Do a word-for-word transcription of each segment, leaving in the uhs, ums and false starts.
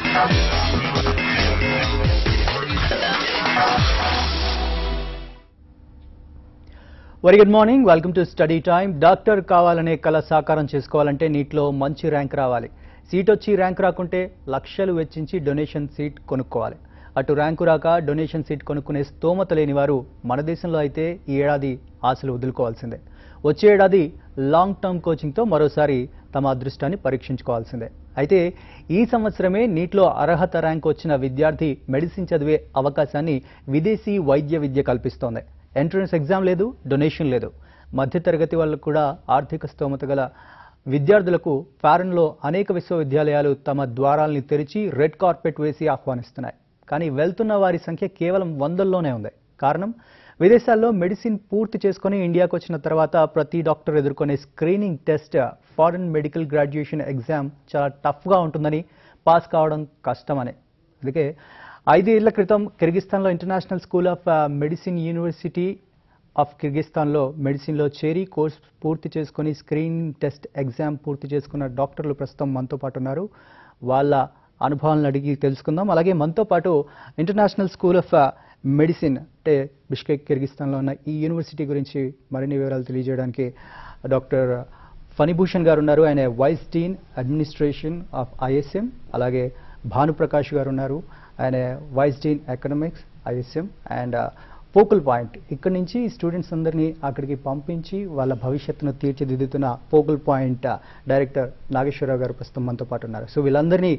Very good morning, welcome to study time. Doctor కావాలనే కల సాకారం చేసుకోవాలంటే నీట్లో మంచి ర్యాంక్ రావాలి. సీట్ వచ్చి ర్యాంక్ రాకుంటే లక్షలు వెచ్చించి డొనేషన్ సీట్ కొనుక్కోవాలి. అటు ర్యాంకు రాక డొనేషన్ సీట్ కొనుక్కునే స్తోమత లేని వారు మన దేశంలో అయితే ఈ ఏడాది ఆశలు వదులుకోవాల్సిందే. వచ్చే ఏడాది లాంగ్ టర్మ్ కోచింగ్తో మరోసారి తమ అదృష్టాన్ని పరీక్షించుకోవాల్సిందే. అయితే ఈ సంవత్సరమే నీట్లో అర్హత ర్యాంక్ వచ్చిన విద్యార్థి మెడిసిన్ చదివే అవకాశాన్ని విదేశీ వైద్య విద్య కల్పిస్తోంది. ఎంట్రన్స్ ఎగ్జామ్ లేదు, డొనేషన్ లేదు. మధ్యతరగతి వాళ్ళకు కూడా ఆర్థిక స్తోమత గల విద్యార్థులకు ఫారెన్లో అనేక విశ్వవిద్యాలయాలు తమ ద్వారాల్ని తెరిచి రెడ్ కార్పెట్ వేసి ఆహ్వానిస్తున్నాయి. కానీ వెళ్తున్న వారి సంఖ్య కేవలం వందల్లోనే ఉంది. కారణం, విదేశాల్లో మెడిసిన్ పూర్తి చేసుకుని ఇండియాకు వచ్చిన తర్వాత ప్రతి డాక్టర్ ఎదుర్కొనే screening test foreign medical graduation exam చాలా టఫ్గా ఉంటుందని, పాస్ కావడం కష్టమని. అందుకే ఐదేళ్ల క్రితం కిర్గిస్తాన్లో international school of medicine university of కిర్గిస్తాన్లో మెడిసిన్లో చేరి కోర్స్ పూర్తి చేసుకుని స్క్రీనింగ్ టెస్ట్ ఎగ్జామ్ పూర్తి చేసుకున్న డాక్టర్లు ప్రస్తుతం మనతో పాటు ఉన్నారు. వాళ్ళ అనుభవాలను అడిగి తెలుసుకుందాం. అలాగే మనతో పాటు ఇంటర్నేషనల్ స్కూల్ ఆఫ్ మెడిసిన్ అంటే బిష్కెక్ కిర్గిస్తాన్లో ఉన్న ఈ యూనివర్సిటీ గురించి మరిన్ని వివరాలు తెలియజేయడానికి డాక్టర్ ఫణిభూషణ్ గారు ఉన్నారు. ఆయన vice dean administration of ISM. అలాగే భానుప్రకాష్ గారు ఉన్నారు, ఆయన vice dean economics ISM. And focal point, ఇక్కడి నుంచి స్టూడెంట్స్ అందరినీ అక్కడికి పంపించి వాళ్ళ భవిష్యత్తును తీర్చిదిద్దుతున్న ఫోకల్ పాయింట్ డైరెక్టర్ నాగేశ్వరరావు గారు ప్రస్తుతం మనతో పాటు ఉన్నారు. సో వీళ్ళందరినీ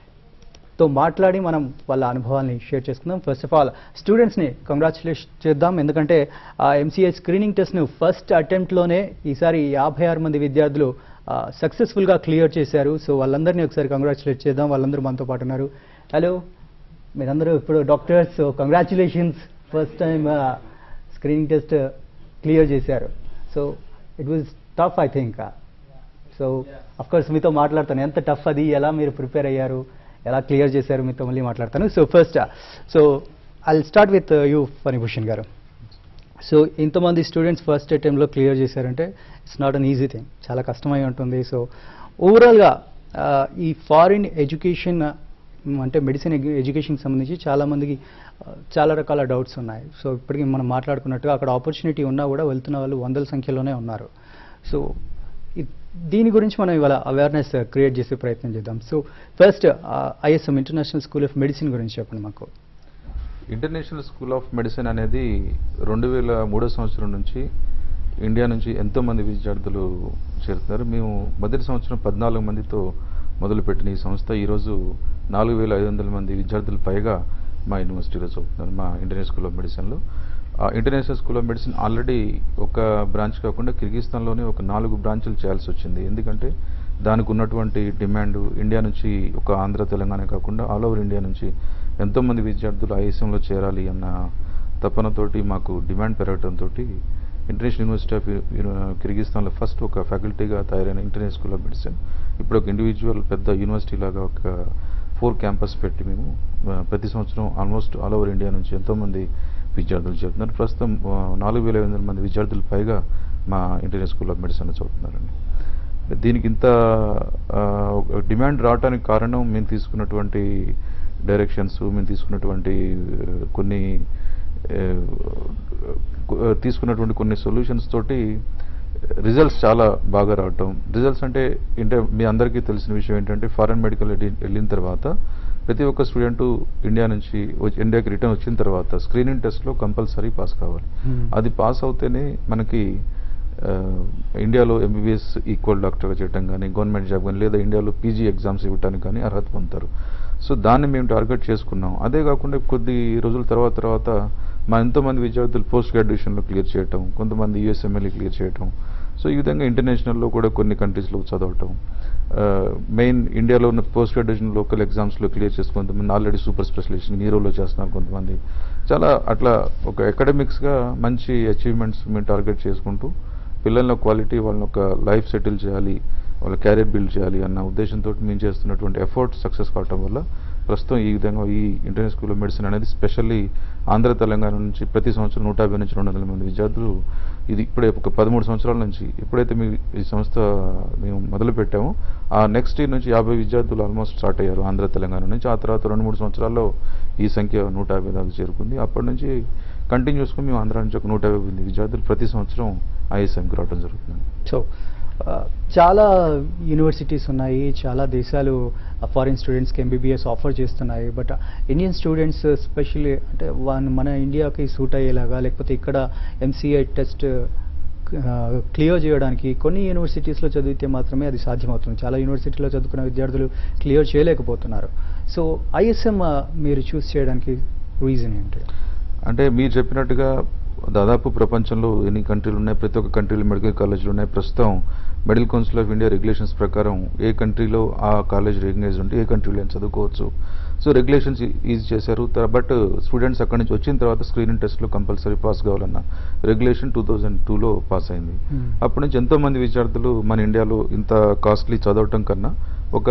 తో మాట్లాడి మనం వాళ్ళ అనుభవాల్ని షేర్ చేసుకుందాం. ఫస్ట్ ఆఫ్ ఆల్ స్టూడెంట్స్ని కంగ్రాచులేషన్ చేద్దాం, ఎందుకంటే ఆ ఎంసీఏ స్క్రీనింగ్ టెస్ట్ను ఫస్ట్ అటెంప్ట్లోనే ఈసారి యాభై ఆరు మంది విద్యార్థులు సక్సెస్ఫుల్గా క్లియర్ చేశారు. సో వాళ్ళందరినీ ఒకసారి కంగ్రాచులేట్ చేద్దాం. వాళ్ళందరూ మనతో పాటు ఉన్నారు. హలో, మీరందరూ ఇప్పుడు doctors, so congratulations, first time screening test clear చేశారు. So it was tough I think. So of course మీతో మాట్లాడతాను, ఎంత టఫ్ అది, ఎలా మీరు ప్రిపేర్ అయ్యారు, ఎలా క్లియర్ చేశారు, మీతో మళ్ళీ మాట్లాడతాను. So first so I start with you Phanibhushan గారు. సో ఇంతమంది స్టూడెంట్స్ ఫస్ట్ అటెంప్ట్లో క్లియర్ చేశారంటే it's not an easy thing, చాలా కష్టమై ఉంటుంది. సో ఓవరాల్గా ఈ ఫారిన్ ఎడ్యుకేషన్ అంటే మెడిసిన్ ఎడ్యుకేషన్కి సంబంధించి చాలామందికి చాలా రకాల డౌట్స్ ఉన్నాయి. సో ఇప్పటికీ మనం మాట్లాడుకున్నట్టుగా అక్కడ ఆపర్చునిటీ ఉన్నా కూడా వెళ్తున్న వాళ్ళు వందల సంఖ్యలోనే ఉన్నారు. సో దీని గురించి మనం ఇవాళ అవేర్నెస్ క్రియేట్ చేసే ప్రయత్నం చేద్దాం. So first ISM international school of medicine గురించి చెప్పండి మాకు. ఇంటర్నేషనల్ స్కూల్ ఆఫ్ మెడిసిన్ అనేది రెండు వేల మూడో సంవత్సరం నుంచి ఇండియా నుంచి ఎంతోమంది విద్యార్థులు చేరుతున్నారు. మేము మొదటి సంవత్సరం పద్నాలుగు మందితో మొదలుపెట్టిన ఈ సంస్థ ఈరోజు నాలుగు వేల ఐదు వందల మంది విద్యార్థులు పైగా మా యూనివర్సిటీలో చదువుతున్నారు, మా ఇంటర్నేషనల్ స్కూల్ ఆఫ్ మెడిసిన్లో. International school of medicine already ఒక బ్రాంచ్ కాకుండా కిర్గిస్తాన్లోనే ఒక నాలుగు బ్రాంచులు చేయాల్సి వచ్చింది. ఎందుకంటే దానికి ఉన్నటువంటి డిమాండ్ ఇండియా నుంచి, ఒక ఆంధ్ర తెలంగాణ కాకుండా ఆల్ ఓవర్ ఇండియా నుంచి ఎంతోమంది విద్యార్థులు ఐఎస్ఎంలో చేరాలి అన్న తపనతోటి మాకు డిమాండ్ పెరగడంతో ఇంటర్నేషనల్ యూనివర్సిటీ ఆఫ్ కిర్గిస్తాన్లో ఫస్ట్ ఒక ఫ్యాకల్టీగా తయారైన ఇంటర్నేషనల్ స్కూల్ ఆఫ్ మెడిసిన్ ఇప్పుడు ఒక ఇండివిజువల్ పెద్ద యూనివర్సిటీ లాగా ఒక ఫోర్ క్యాంపస్ పెట్టి మేము ప్రతి సంవత్సరం ఆల్మోస్ట్ ఆల్ ఓవర్ ఇండియా నుంచి ఎంతోమంది విద్యార్థులు చదువుతున్నారు. ప్రస్తుతం నాలుగు వేల ఐదు వందల మంది విద్యార్థులు పైగా మా ఇంటర్నేషనల్ స్కూల్ ఆఫ్ మెడిసిన్లో చదువుతున్నారండి. దీనికి ఇంత డిమాండ్ రావడానికి కారణం మేము తీసుకున్నటువంటి డైరెక్షన్స్, మేము తీసుకున్నటువంటి కొన్ని తీసుకున్నటువంటి కొన్ని సొల్యూషన్స్ తోటి రిజల్ట్స్ చాలా బాగా రావటం. రిజల్ట్స్ అంటే అంటే మీ అందరికీ తెలిసిన విషయం ఏంటంటే ఫారెన్ మెడికల్ వెళ్ళిన తర్వాత ప్రతి ఒక్క స్టూడెంట్ ఇండియా నుంచి ఇండియాకి రిటర్న్ వచ్చిన తర్వాత స్క్రీనింగ్ టెస్ట్లో కంపల్సరీ పాస్ కావాలి. అది పాస్ అవుతేనే మనకి ఇండియాలో ఎంబీబీఎస్ ఈక్వల్ డాక్టర్గా చేయడం కానీ, గవర్నమెంట్ జాబ్ కానీ, లేదా ఇండియాలో పీజీ ఎగ్జామ్స్ ఇవ్వడానికి కానీ అర్హత పొందుతారు. సో దాన్ని మేము టార్గెట్ చేసుకున్నాం. అదే కాకుండా కొద్ది రోజుల తర్వాత తర్వాత మా ఎంతోమంది విద్యార్థులు పోస్ట్ గ్రాడ్యుయేషన్లో క్లియర్ చేయటం, కొంతమంది యూఎస్ఎంఎల్ఈ క్లియర్ చేయటం. సో ఈ విధంగా ఇంటర్నేషనల్లో కూడా కొన్ని కంట్రీస్లో చదవటం, మెయిన్ ఇండియాలో ఉన్న పోస్ట్ గ్రాడ్యుయేషన్ లోకల్ ఎగ్జామ్స్లో క్లియర్ చేసి కొంతమంది ఆల్రెడీ సూపర్ స్పెషలిస్ట్ న్యూరోలో చేస్తున్నారు కొంతమంది. చాలా అట్లా ఒక అకాడమిక్స్గా మంచి అచీవ్మెంట్స్ మేము టార్గెట్ చేసుకుంటూ పిల్లల క్వాలిటీ, వాళ్ళని ఒక లైఫ్ సెటిల్ చేయాలి, వాళ్ళ క్యారియర్ బిల్డ్ చేయాలి అన్న ఉద్దేశంతో మేము చేస్తున్నటువంటి ఎఫర్ట్ సక్సెస్ కావటం వల్ల ప్రస్తుతం ఈ విధంగా ఈ ఇంటర్నేషనల్ స్కూల్ ఆఫ్ మెడిసిన్ అనేది స్పెషల్లీ ఆంధ్ర తెలంగాణ నుంచి ప్రతి సంవత్సరం నూట యాభై నుంచి రెండు వందల మంది విద్యార్థులు ఇది ఇప్పుడే ఒక పదమూడు సంవత్సరాల నుంచి ఎప్పుడైతే మీ ఈ సంస్థ మేము మొదలు పెట్టామో ఆ నెక్స్ట్ ఇయర్ నుంచి యాభై విద్యార్థులు ఆల్మోస్ట్ స్టార్ట్ అయ్యారు ఆంధ్ర తెలంగాణ నుంచి. ఆ తర్వాత రెండు మూడు సంవత్సరాల్లో ఈ సంఖ్య నూట యాభై దాకా చేరుకుంది. అప్పటి నుంచి కంటిన్యూస్గా మేము ఆంధ్ర నుంచి ఒక నూట యాభై మంది విద్యార్థులు ప్రతి సంవత్సరం ఐఎస్ఎంకి రావడం జరుగుతుంది. సో చాలా యూనివర్సిటీస్ ఉన్నాయి, చాలా దేశాలు ఫారిన్ స్టూడెంట్స్కి ఎంబీబీఎస్ ఆఫర్ చేస్తున్నాయి. బట్ ఇండియన్ స్టూడెంట్స్ స్పెషల్లీ అంటే వన్ మన ఇండియాకి సూట్ అయ్యేలాగా లేకపోతే ఇక్కడ ఎంసీఏ టెస్ట్ క్లియర్ చేయడానికి కొన్ని యూనివర్సిటీస్లో చదివితే మాత్రమే అది సాధ్యమవుతుంది. చాలా యూనివర్సిటీలో చదువుకున్న విద్యార్థులు క్లియర్ చేయలేకపోతున్నారు. సో ఐఎస్ఎం మీరు చూస్ చేయడానికి రీజన్ ఏంటి? అంటే మీరు చెప్పినట్టుగా దాదాపు ప్రపంచంలో ఎన్ని కంట్రీలు ఉన్నాయి, ప్రతి ఒక్క కంట్రీలో మెడికల్ కాలేజీలు ఉన్నాయి. ప్రస్తుతం medical council of India regulations ప్రకారం ఏ కంట్రీలో ఆ కాలేజ్ రికగ్నైజ్ ఉంటే ఏ కంట్రీలో అయినా చదువుకోవచ్చు. సో రెగ్యులేషన్స్ ఈజీ చేశారు. బట్ స్టూడెంట్స్ అక్కడి నుంచి వచ్చిన తర్వాత స్క్రీనింగ్ టెస్ట్లో కంపల్సరీ పాస్ కావాలన్న రెగ్యులేషన్ టూ థౌజండ్ టూలో పాస్ అయింది. అప్పటి నుంచి ఎంతో మంది విద్యార్థులు మన ఇండియాలో ఇంత కాస్ట్లీ చదవటం కన్నా ఒక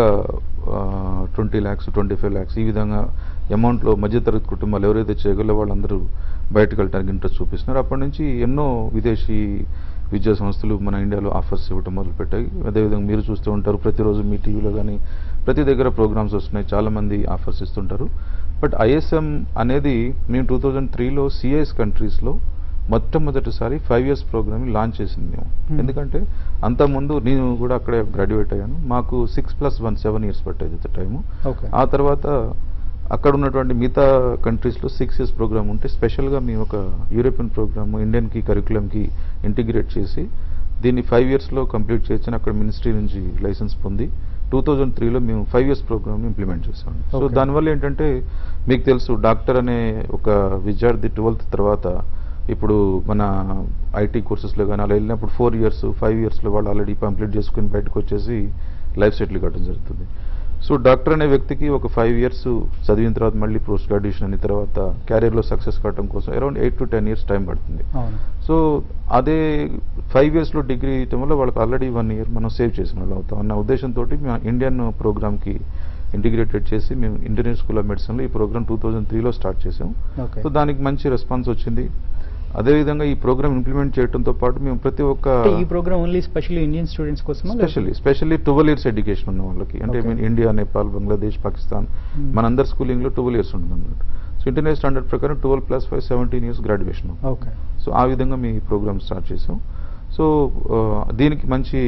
twenty lakhs twenty five lakhs ఈ విధంగా అమౌంట్లో మధ్యతరగతి కుటుంబాలు ఎవరైతే చేయగలరో వాళ్ళందరూ బయటకు వెళ్ళడానికి ఇంట్రెస్ట్ చూపిస్తున్నారు. అప్పటి నుంచి ఎన్నో విదేశీ విద్యా సంస్థలు మన ఇండియాలో ఆఫర్స్ ఇవ్వటం మొదలుపెట్టాయి. అదేవిధంగా మీరు చూస్తూ ఉంటారు, ప్రతిరోజు మీ టీవీలో కానీ ప్రతి దగ్గర ప్రోగ్రామ్స్ వస్తున్నాయి, చాలామంది ఆఫర్స్ ఇస్తుంటారు. బట్ ఐఎస్ఎం అనేది మేము టూ థౌజండ్ త్రీలో సిఐఎస్ కంట్రీస్లో మొట్టమొదటిసారి ఫైవ్ ఇయర్స్ ప్రోగ్రామ్ లాంచ్ చేసింది మేము. ఎందుకంటే అంతకుముందు నేను కూడా అక్కడే గ్రాడ్యుయేట్ అయ్యాను. మాకు six plus one seven years పట్టేది టైము. ఆ తర్వాత అక్కడ ఉన్నటువంటి మిగతా కంట్రీస్లో సిక్స్ ఇయర్స్ ప్రోగ్రామ్ ఉంటే స్పెషల్గా మేము ఒక యూరోపియన్ ప్రోగ్రామ్ ఇండియన్కి కరికులంకి ఇంటిగ్రేట్ చేసి దీన్ని ఫైవ్ ఇయర్స్లో కంప్లీట్ చేయొచ్చు అక్కడ మినిస్ట్రీ నుంచి లైసెన్స్ పొంది టూ థౌజండ్ త్రీలో మేము ఫైవ్ ఇయర్స్ ప్రోగ్రామ్ ఇంప్లిమెంట్ చేసాం. సో దానివల్ల ఏంటంటే మీకు తెలుసు డాక్టర్ అనే ఒక విద్యార్థి ట్వెల్త్ తర్వాత ఇప్పుడు మన ఐటీ కోర్సెస్లో కానీ అలా వెళ్ళినప్పుడు ఫోర్ ఇయర్స్ ఫైవ్ ఇయర్స్లో వాళ్ళు ఆల్రెడీ కంప్లీట్ చేసుకుని బయటకు వచ్చేసి లైఫ్ సెటిల్ కావడం జరుగుతుంది. సో డాక్టర్ అనే వ్యక్తికి ఒక ఫైవ్ ఇయర్స్ చదివిన తర్వాత మళ్ళీ పోస్ట్ గ్రాడ్యుయేషన్ అయిన తర్వాత క్యారియర్లో సక్సెస్ కావడం కోసం around eight to ten years time పడుతుంది. సో అదే ఫైవ్ ఇయర్స్లో డిగ్రీ ఇవ్వడం వల్ల వాళ్ళకి ఆల్రెడీ వన్ ఇయర్ మనం సేవ్ చేసిన వాళ్ళు అవుతాం అన్న ఉద్దేశంతో మేము ఇండియన్ ప్రోగ్రామ్కి ఇంటిగ్రేటెడ్ చేసి మేము ఇంటర్నేషనల్ స్కూల్ ఆఫ్ మెడిసిన్లో ఈ ప్రోగ్రామ్ టూ థౌజండ్ త్రీలో స్టార్ట్ చేసాం. సో దానికి మంచి రెస్పాన్స్ వచ్చింది. అదేవిధంగా ఈ ప్రోగ్రామ్ ఇంప్లిమెంట్ చేయడంతో పాటు మేము ప్రతి ఒక్క ఈ programme only specially Indian students కోసం specially specially twelve years education ఉన్న వాళ్ళకి అంటే మీన్ ఇండియా, నేపాల్, బంగ్లాదేశ్, పాకిస్తాన్ మనందరి స్కూలింగ్లో ట్వెల్వ్ ఇయర్స్ ఉంటుంది అన్నమాట. సో ఇంటర్నేషనల్ స్టాండర్డ్ ప్రకారం twelve plus five seventeen years graduation. Okay. So ఆ విధంగా మీ ప్రోగ్రామ్ స్టార్ట్ చేసాం. సో దీనికి మంచి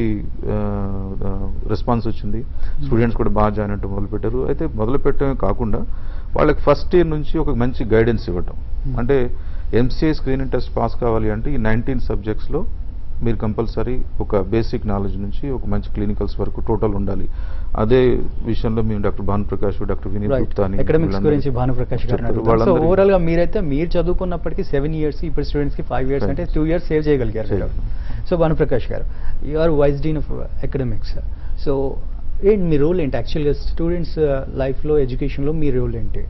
రెస్పాన్స్ వచ్చింది. స్టూడెంట్స్ కూడా బాగా జాయిన్ అవ్వడం మొదలుపెట్టారు. అయితే మొదలు పెట్టడమే కాకుండా వాళ్ళకి ఫస్ట్ ఇయర్ నుంచి ఒక మంచి గైడెన్స్ ఇవ్వటం. అంటే ఎంసీఏ స్క్రీనింగ్ టెస్ట్ పాస్ కావాలి అంటే ఈ నైన్టీన్ సబ్జెక్ట్స్లో మీరు కంపల్సరీ ఒక బేసిక్ నాలెడ్జ్ నుంచి ఒక మంచి క్లినికల్స్ వరకు టోటల్ ఉండాలి. అదే విషయంలో మేము doctor Bhanuprakash, doctor Vineet Gupta academics గురించి భానుప్రకాష్ గారు ఓవరాల్ గా మీరైతే మీరు చదువుకున్నప్పటికీ సెవెన్ ఇయర్స్ ఇప్పుడు స్టూడెంట్స్ కి ఫైవ్ ఇయర్స్ అంటే టూ ఇయర్స్ సేవ్ చేయగలిగారు. సో భానుప్రకాష్ గారు you are vice dean of academics. So ఏంటి మీ రోల్ ఏంటి యాక్చువల్గా స్టూడెంట్స్ లైఫ్లో ఎడ్యుకేషన్లో మీ రోల్ ఏంటి?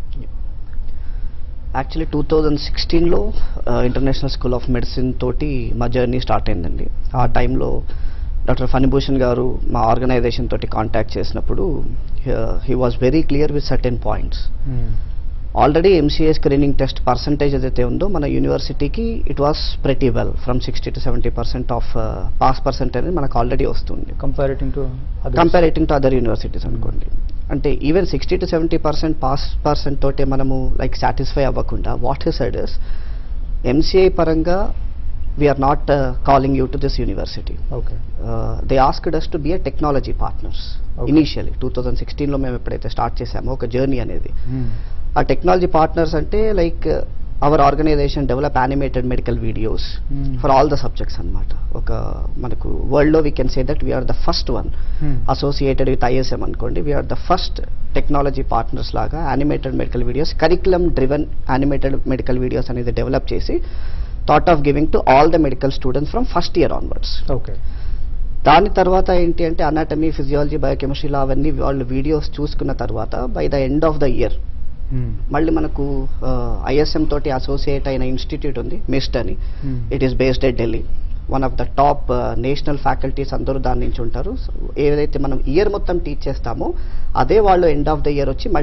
యాక్చువల్లీ టూ థౌజండ్ సిక్స్టీన్లో ఇంటర్నేషనల్ స్కూల్ ఆఫ్ మెడిసిన్ తోటి మా జర్నీ స్టార్ట్ అయిందండి. ఆ టైంలో డాక్టర్ ఫణిభూషణ్ గారు మా ఆర్గనైజేషన్ తోటి కాంటాక్ట్ చేసినప్పుడు he was very clear with certain points. Already MCA screening test percentage ఏదైతే ఉందో మన యూనివర్సిటీకి it was pretty well from sixty to seventy percent of pass percentage మనకు ఆల్రెడీ వస్తుంది comparing to comparing to other universities అనుకోండి. అంటే even sixty to seventy percent pass percent తోటే మనము లైక్ సాటిస్ఫై అవ్వకుండా what he said is MCA పరంగా we are not calling you to this university. Okay. They asked us to be a technology partners initially two thousand సిక్స్టీన్లో మేము ఎప్పుడైతే start చేసామో ఒక journey అనేది. ఆ టెక్నాలజీ పార్ట్నర్స్ అంటే like our organization develop animated medical videos for all the subjects అనమాట. ఒక మనకు వరల్డ్లో we can say that we are the first one associated with ISM అనుకోండి. We are the first technology partners లాగా animated medical videos curriculum driven animated medical videos అనేది develop చేసి thought of giving to all the medical students from first year onwards. Okay. దాని తర్వాత ఏంటి అంటే anatomy, physiology, బయోకెమిస్ట్రీలో అవన్నీ వాళ్ళు వీడియోస్ చూసుకున్న తర్వాత by the end of the year మళ్ళీ మనకు ఐఎస్ఎం తోటి అసోసియేట్ అయిన ఇన్స్టిట్యూట్ ఉంది మిస్ట్ అని. It is based at Delhi. One of the top national faculties అందరూ దాని నుంచి ఉంటారు. ఏదైతే మనం ఇయర్ మొత్తం టీచ్ చేస్తామో అదే వాళ్ళు ఎండ్ ఆఫ్ ద ఇయర్ వచ్చి మళ్ళీ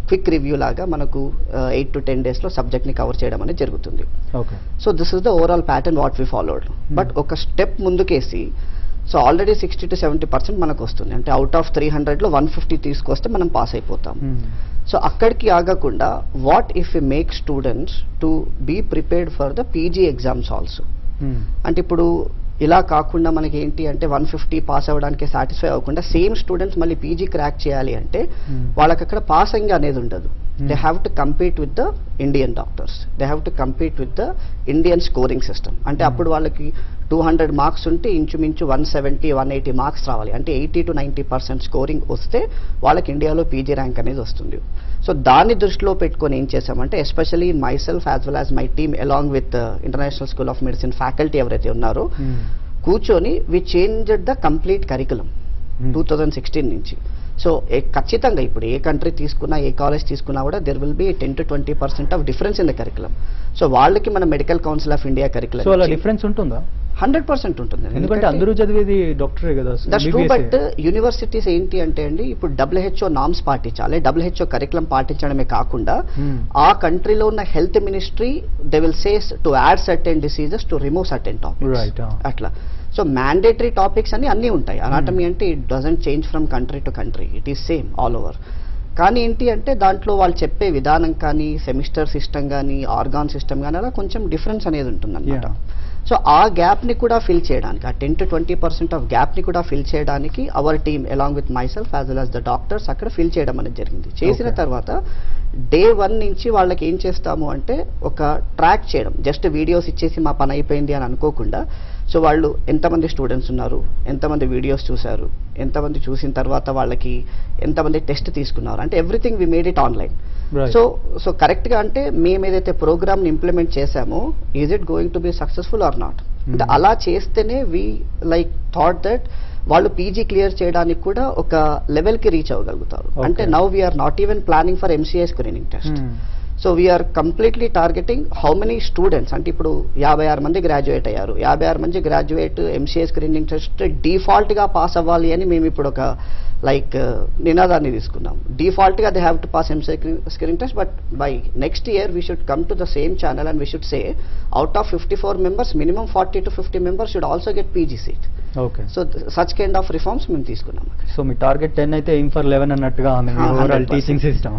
క్విక్ రివ్యూ లాగా మనకు ఎయిట్ టు టెన్ డేస్లో సబ్జెక్ట్ని కవర్ చేయడం అనేది జరుగుతుంది. Okay. So this is the overall pattern what we followed. But ఒక స్టెప్ ముందుకేసి so already sixty to seventy percent మనకు వస్తుంది, అంటే అవుట్ ఆఫ్ త్రీ హండ్రెడ్లో వన్ ఫిఫ్టీ తీసుకొస్తే మనం పాస్ అయిపోతాం. సో అక్కడికి ఆగకుండా what if you make students to be prepared for the PG exams also. అంటే ఇప్పుడు ఇలా కాకుండా మనకి ఏంటి అంటే వన్ ఫిఫ్టీ పాస్ అవ్వడానికి సాటిస్ఫై అవ్వకుండా సేమ్ స్టూడెంట్స్ మళ్ళీ పీజీ క్రాక్ చేయాలి అంటే వాళ్ళకి అక్కడ పాసింగ్ అనేది ఉండదు. They have to compete with the Indian doctors, they have to compete with the Indian scoring system. అంటే అప్పుడు వాళ్ళకి టూ హండ్రెడ్ మార్క్స్ ఉంటే ఇంచుమించు one seventy one eighty marks రావాలి, అంటే eighty to ninety percent scoring వస్తే వాళ్ళకి ఇండియాలో పీజీ ర్యాంక్ అనేది వస్తుంది. సో దాన్ని దృష్టిలో పెట్టుకొని ఏం చేశామంటే especially myself as well as my team along with international school of medicine faculty ఎవరైతే ఉన్నారో కూర్చొని we changed the complete curriculum two thousand sixteen నుంచి. సో ఖచ్చితంగా ఇప్పుడు ఏ కంట్రీ తీసుకున్నా ఏ కాలేజ్ తీసుకున్నా కూడా there will be ten to twenty percent of difference in the curriculum. So వాళ్ళకి మన medical council of India curriculum so అలా డిఫరెన్స్ ఉంటుందా? హండ్రెడ్ పర్సెంట్ ఉంటుంది, ఎందుకంటే అందరూ చదివేది డాక్టరే కదా. That's true. బట్ యూనివర్సిటీస్ ఏంటి అంటే అండి ఇప్పుడు డబ్ల్యూహెచ్ఓ నామ్స్ పాటించాలి, డబ్ల్యూహెచ్ఓ కరికులం పాటించడమే కాకుండా ఆ కంట్రీలో ఉన్న health ministry they will says to add certain diseases to remove certain topics అట్లా. సో మ్యాండేటరీ టాపిక్స్ అన్ని అన్నీ ఉంటాయి. అనాటమీ అంటే it doesn't change from country to country, it is same all over. కానీ ఏంటి అంటే దాంట్లో వాళ్ళు చెప్పే విధానం కానీ సెమిస్టర్ సిస్టమ్ కానీ ఆర్గాన్ సిస్టమ్ కానీ అలా కొంచెం డిఫరెన్స్ అనేది ఉంటుంది అనమాట. సో ఆ గ్యాప్ని కూడా ఫిల్ చేయడానికి ఆ ten to twenty percent of గ్యాప్ని కూడా ఫిల్ చేయడానికి our team along with myself as well as the doctors అక్కడ ఫిల్ చేయడం అనేది జరిగింది. చేసిన తర్వాత డే వన్ నుంచి వాళ్ళకి ఏం చేస్తాము అంటే ఒక ట్రాక్ చేయడం, జస్ట్ వీడియోస్ ఇచ్చేసి మా పని అయిపోయింది అని అనుకోకుండా సో వాళ్ళు ఎంతమంది స్టూడెంట్స్ ఉన్నారు, ఎంతమంది వీడియోస్ చూశారు, ఎంతమంది చూసిన తర్వాత వాళ్ళకి ఎంతమంది టెస్ట్ తీసుకున్నారు, అంటే everything we made it online. So so కరెక్ట్గా అంటే మేము ఏదైతే ప్రోగ్రామ్ని ఇంప్లిమెంట్ చేశామో is it going to be successful or not, అంటే అలా చేస్తేనే వి లైక్ థాట్ దట్ వాళ్ళు పీజీ క్లియర్ చేయడానికి కూడా ఒక లెవెల్కి రీచ్ అవ్వగలుగుతారు. అంటే now we are not even planning for MCI screening test. So we are completely targeting how many students, అంటే ఇప్పుడు యాభై ఆరు మంది గ్రాడ్యుయేట్ అయ్యారు, యాభై ఆరు మంది గ్రాడ్యుయేట్ ఎంసీఐ స్క్రీనింగ్ టెస్ట్ డిఫాల్ట్గా పాస్ అవ్వాలి అని మేము ఇప్పుడు ఒక లైక్ నినాదాన్ని తీసుకున్నాం. డిఫాల్ట్గా they have to pass MCI screening test, but by next year we should come to the same channel and we should say out of fifty four members minimum forty to fifty members should also get PG seat. Okay. So such kind of reforms మేము తీసుకున్నాం. So మీ target ten అయితే aim for eleven అన్నట్టుగా ఉంది overall teaching system.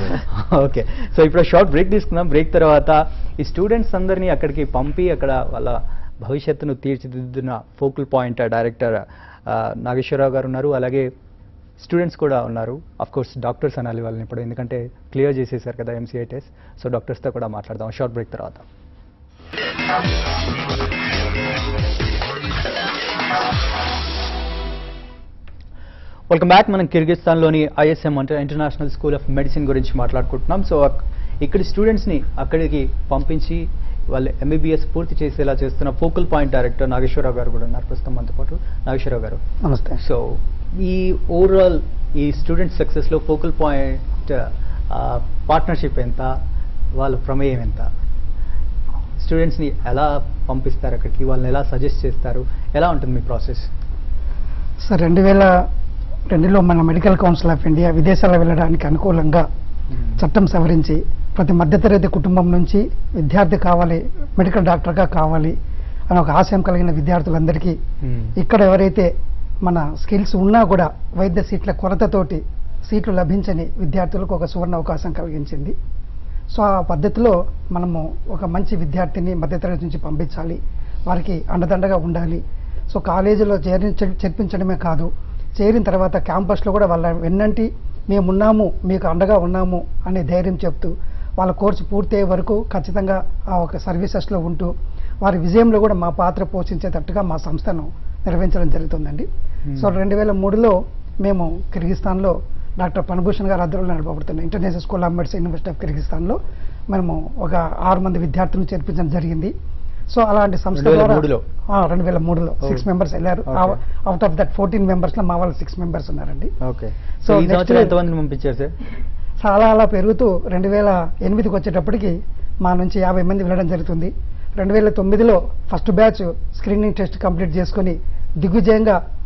Okay. So ఇప్పుడు short break తీసుకుందాం. Break తర్వాత ఈ స్టూడెంట్స్ అందరినీ అక్కడికి పంపి అక్కడ వాళ్ళ భవిష్యత్తును తీర్చిదిద్దున్న ఫోకల్ పాయింట్ డైరెక్టర్ నాగేశ్వరరావు గారు ఉన్నారు, అలాగే స్టూడెంట్స్ కూడా ఉన్నారు. అఫ్ కోర్స్ డాక్టర్స్ అనాలి వాళ్ళని ఇప్పుడు, ఎందుకంటే క్లియర్ చేసేసారు కదా ఎంసీఐ టెస్ట్. సో డాక్టర్స్తో కూడా మాట్లాడదాం షార్ట్ బ్రేక్ తర్వాత. Welcome back. మనం కిర్గిస్తాన్లోని ఐఎస్ఎం అంటే ఇంటర్నేషనల్ స్కూల్ ఆఫ్ మెడిసిన్ గురించి మాట్లాడుకుంటున్నాం. సో ఇక్కడి స్టూడెంట్స్ని అక్కడికి పంపించి వాళ్ళు ఎంబీబీఎస్ పూర్తి చేసేలా చేస్తున్న ఫోకల్ పాయింట్ డైరెక్టర్ నాగేశ్వరరావు గారు కూడా ఉన్నారు ప్రస్తుతం మనతో పాటు. నాగేశ్వరరావు గారు నమస్తే. సో ఈ ఓవరాల్ ఈ స్టూడెంట్ సక్సెస్లో ఫోకల్ పాయింట్ పార్ట్నర్షిప్ ఎంత, వాళ్ళ ప్రమేయం ఎంత, స్టూడెంట్స్ని ఎలా పంపిస్తారు అక్కడికి, వాళ్ళని ఎలా సజెస్ట్ చేస్తారు, ఎలా ఉంటుంది మీ ప్రాసెస్? సార్ రెండు వేల రెండులో మన మెడికల్ కౌన్సిల్ ఆఫ్ ఇండియా విదేశాలకు వెళ్ళడానికి అనుకూలంగా చట్టం సవరించి ప్రతి మధ్యతరగతి కుటుంబం నుంచి విద్యార్థి కావాలి, మెడికల్ డాక్టర్గా కావాలి అని ఒక ఆశయం కలిగిన విద్యార్థులందరికీ ఇక్కడ ఎవరైతే మన స్కిల్స్ ఉన్నా కూడా వైద్య సీట్ల కొరతతోటి సీట్లు లభించని విద్యార్థులకు ఒక సువర్ణ అవకాశం కలిగించింది. సో ఆ పద్ధతిలో మనము ఒక మంచి విద్యార్థిని మధ్యతరగతి నుంచి పంపించాలి, వారికి అండదండగా ఉండాలి. సో కాలేజీలో చేరి చేర్పించడమే కాదు, చేరిన తర్వాత క్యాంపస్లో కూడా వాళ్ళ వెన్నంటి మేమున్నాము, మీకు అండగా ఉన్నాము అనే ధైర్యం చెప్తూ వాళ్ళ కోర్సు పూర్తయ్యే వరకు ఖచ్చితంగా ఆ ఒక సర్వీసెస్లో ఉంటూ వారి విజయంలో కూడా మా పాత్ర పోషించేటట్టుగా మా సంస్థను నిర్వహించడం జరుగుతుందండి. సో రెండు వేల మూడులో మేము కిర్గిస్తాన్లో డాక్టర్ పణభూషణ్ గారు ఆధ్వర్యంలో నడపబడుతున్న international school of medicine university of కిర్గిస్తాన్లో మనము ఒక ఆరు మంది విద్యార్థులను చేర్పించడం జరిగింది. సో అలాంటి సంస్థ ద్వారా రెండు వేల మూడులో సిక్స్ మెంబర్స్ వెళ్ళారు. Out of that fourteen members లో మా వాళ్ళు సిక్స్ మెంబర్స్ ఉన్నారండి. సో ఎంతమంది పంపించారు సార్? చాలా అలా పెరుగుతూ రెండు వేల ఎనిమిదికి వచ్చేటప్పటికి మా నుంచి యాభై మంది వెళ్ళడం జరుగుతుంది. రెండు వేల తొమ్మిదిలో first batch screening test complete చేసుకుని దిగ్విజయంగా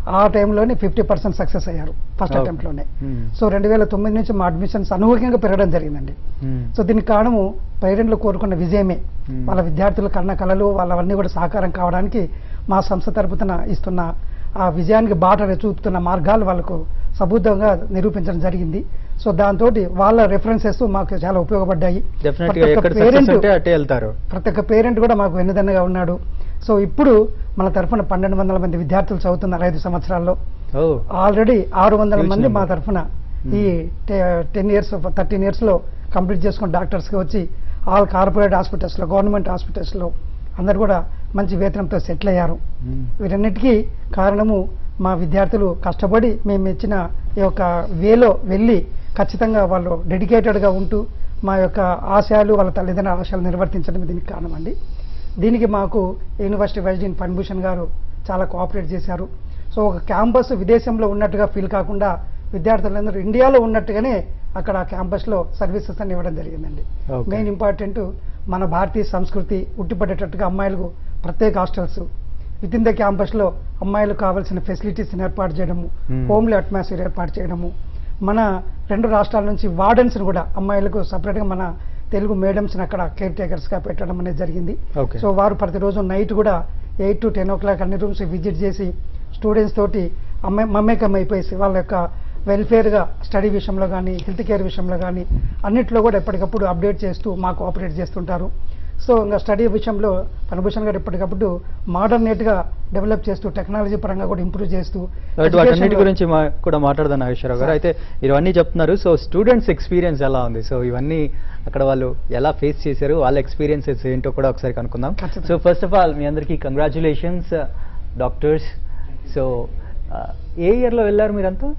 ఆ టైంలోనే ఫిఫ్టీ పర్సెంట్ సక్సెస్ అయ్యారు ఫస్ట్ Okay. అటెంప్ట్లోనే. Hmm. సో రెండు వేల తొమ్మిది నుంచి మా అడ్మిషన్స్ అనూహ్యంగా పెరగడం జరిగిందండి. Hmm. సో దీనికి కారణము పేరెంట్లు కోరుకున్న విజయమే. Hmm. వాళ్ళ విద్యార్థుల కన్న కళలు వాళ్ళవన్నీ కూడా సాకారం కావడానికి మా సంస్థ తరపున ఇస్తున్న ఆ విజయానికి బాట చూపుతున్న మార్గాలు వాళ్ళకు సబూతంగా నిరూపించడం జరిగింది. సో దాంతో వాళ్ళ రెఫరెన్సెస్ మాకు చాలా ఉపయోగపడ్డాయి. డెఫినెట్ ప్రతి గా ఒక్క ఎక్కడ సక్సెస్ parent- ఉంటే అటే వెళ్తారు. ప్రతి ఒక్క పేరెంట్ కూడా మాకు వెన్నుదన్నుగా ఉన్నాడు. సో ఇప్పుడు మన తరఫున పన్నెండు వందల మంది విద్యార్థులు చదువుతున్నారు ఐదు సంవత్సరాల్లో. ఓ ఆల్రెడీ ఆరు వందల Huge మంది మా number. తరఫున ఈ టెన్ ఇయర్స్ థర్టీన్ ఇయర్స్ లో కంప్లీట్ చేసుకుని డాక్టర్స్కి వచ్చి ఆల్ కార్పొరేట్ హాస్పిటల్స్లో గవర్నమెంట్ హాస్పిటల్స్లో అందరు కూడా మంచి వేతనంతో సెటిల్ అయ్యారు. Hmm. వీటన్నిటికీ కారణము మా విద్యార్థులు కష్టపడి మేము ఇచ్చిన ఈ యొక్క వేలో వెళ్ళి ఖచ్చితంగా వాళ్ళు డెడికేటెడ్గా ఉంటూ మా యొక్క ఆశయాలు వాళ్ళ తల్లిదండ్రుల ఆశయాలు నిర్వర్తించడం దీనికి కారణం అండి. దీనికి మాకు యూనివర్సిటీ వైస్ డీన్ ఫణిభూషణ్ గారు చాలా కోఆపరేట్ చేశారు. సో ఒక క్యాంపస్ విదేశంలో ఉన్నట్టుగా ఫీల్ కాకుండా విద్యార్థులందరూ ఇండియాలో ఉన్నట్టుగానే అక్కడ ఆ క్యాంపస్లో సర్వీసెస్ అని ఇవ్వడం జరిగిందండి. Okay. మెయిన్ ఇంపార్టెంట్ మన భారతీయ సంస్కృతి ఉట్టిపడేటట్టుగా అమ్మాయిలకు ప్రత్యేక హాస్టల్స్ విత్ ఇన్ ద క్యాంపస్లో అమ్మాయిలకు కావాల్సిన ఫెసిలిటీస్ని ఏర్పాటు చేయడము, Hmm. హోమ్లీ అట్మాస్ఫియర్ ఏర్పాటు చేయడము, మన రెండు రాష్ట్రాల నుంచి వార్డెన్స్ని కూడా అమ్మాయిలకు సపరేట్గా మన తెలుగు మేడమ్స్ని అక్కడ కేర్ టేకర్స్గా పెట్టడం అనేది జరిగింది. Okay. సో వారు ప్రతిరోజు నైట్ కూడా eight to ten o'clock అన్ని రూమ్స్ విజిట్ చేసి స్టూడెంట్స్ తోటి అమ్మాయి మమ్మేకం అయిపోయేసి వాళ్ళ యొక్క వెల్ఫేర్గా స్టడీ విషయంలో కానీ హెల్త్ కేర్ విషయంలో కానీ అన్నిట్లో కూడా ఎప్పటికప్పుడు అప్డేట్ చేస్తూ మాకు ఆపరేట్ చేస్తుంటారు. సో ఇంకా స్టడీ విషయంలో ఫణిభూషణ్ గారు ఎప్పటికప్పుడు మోడర్నేట్గా డెవలప్ చేస్తూ టెక్నాలజీ పరంగా కూడా ఇంప్రూవ్ చేస్తూ వాటన్నిటి education లో- గురించి మా- కూడా మాట్లాడదాం నాగేశ్వరరావు గారు. అయితే ఇవన్నీ చెప్తున్నారు. సో స్టూడెంట్స్ ఎక్స్పీరియన్స్ ఎలా ఉంది? సో ఇవన్నీ అక్కడ వాళ్ళు ఎలా ఫేస్ చేశారు, వాళ్ళ ఎక్స్పీరియన్సెస్ ఏంటో కూడా ఒకసారి కనుక్కుందాం. ఖచ్చితంగా. సో ఫస్ట్ ఆఫ్ ఆల్ మీ అందరికీ కంగ్రాచులేషన్స్ డాక్టర్స్. సో ఏ ఇయర్లో వెళ్ళారు మీరంతా?